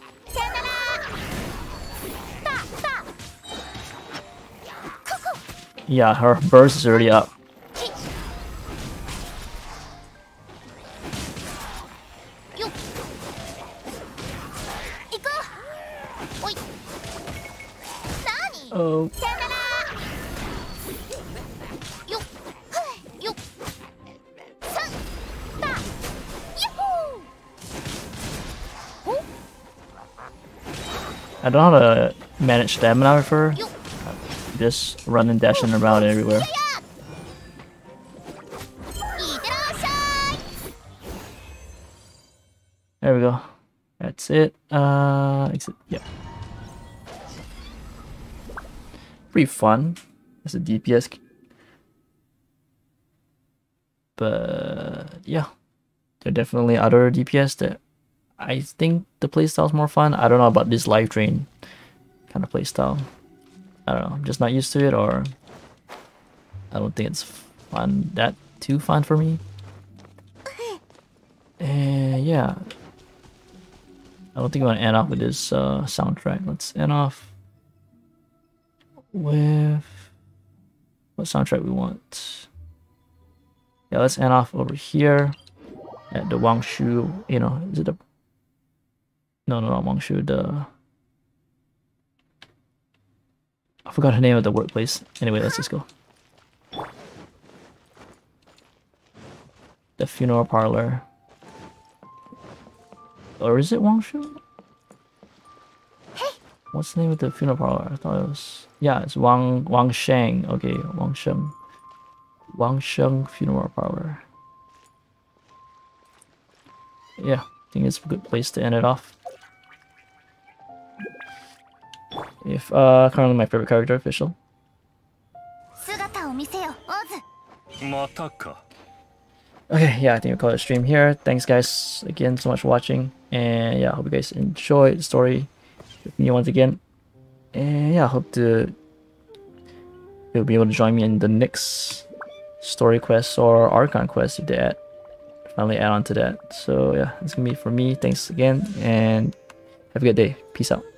Yeah, her burst is already up. Oh. I don't know how to manage stamina with her. Just running, dashing around everywhere. There we go. That's it. Uh, exit. Yep. Pretty fun as a D P S. But yeah, there are definitely other D P S that I think the playstyle is more fun. I don't know about this live train kind of playstyle. I don't know. I'm just not used to it, or I don't think it's fun that too fun for me. And yeah, I don't think I'm gonna end off with this uh, soundtrack. Let's end off with what soundtrack we want. Yeah, let's end off over here at the Wangshu. You know, is it the No, no, not Wangshu, the... I forgot the name of the workplace. Anyway, let's just go. The funeral parlor. Or is it Wangshu? What's the name of the funeral parlor? I thought it was... Yeah, it's Wang Wang Sheng. Okay, Wang Sheng. Wang Sheng Funeral Parlor. Yeah, I think it's a good place to end it off. If uh, currently my favorite character official. Okay, yeah, I think we'll call it a stream here. Thanks guys again so much for watching, and yeah, I hope you guys enjoyed the story with me once again. And yeah, I hope to you'll be able to join me in the next story quest or Archon quest if they add finally add on to that. So yeah, that's gonna be for me. Thanks again and have a good day. Peace out.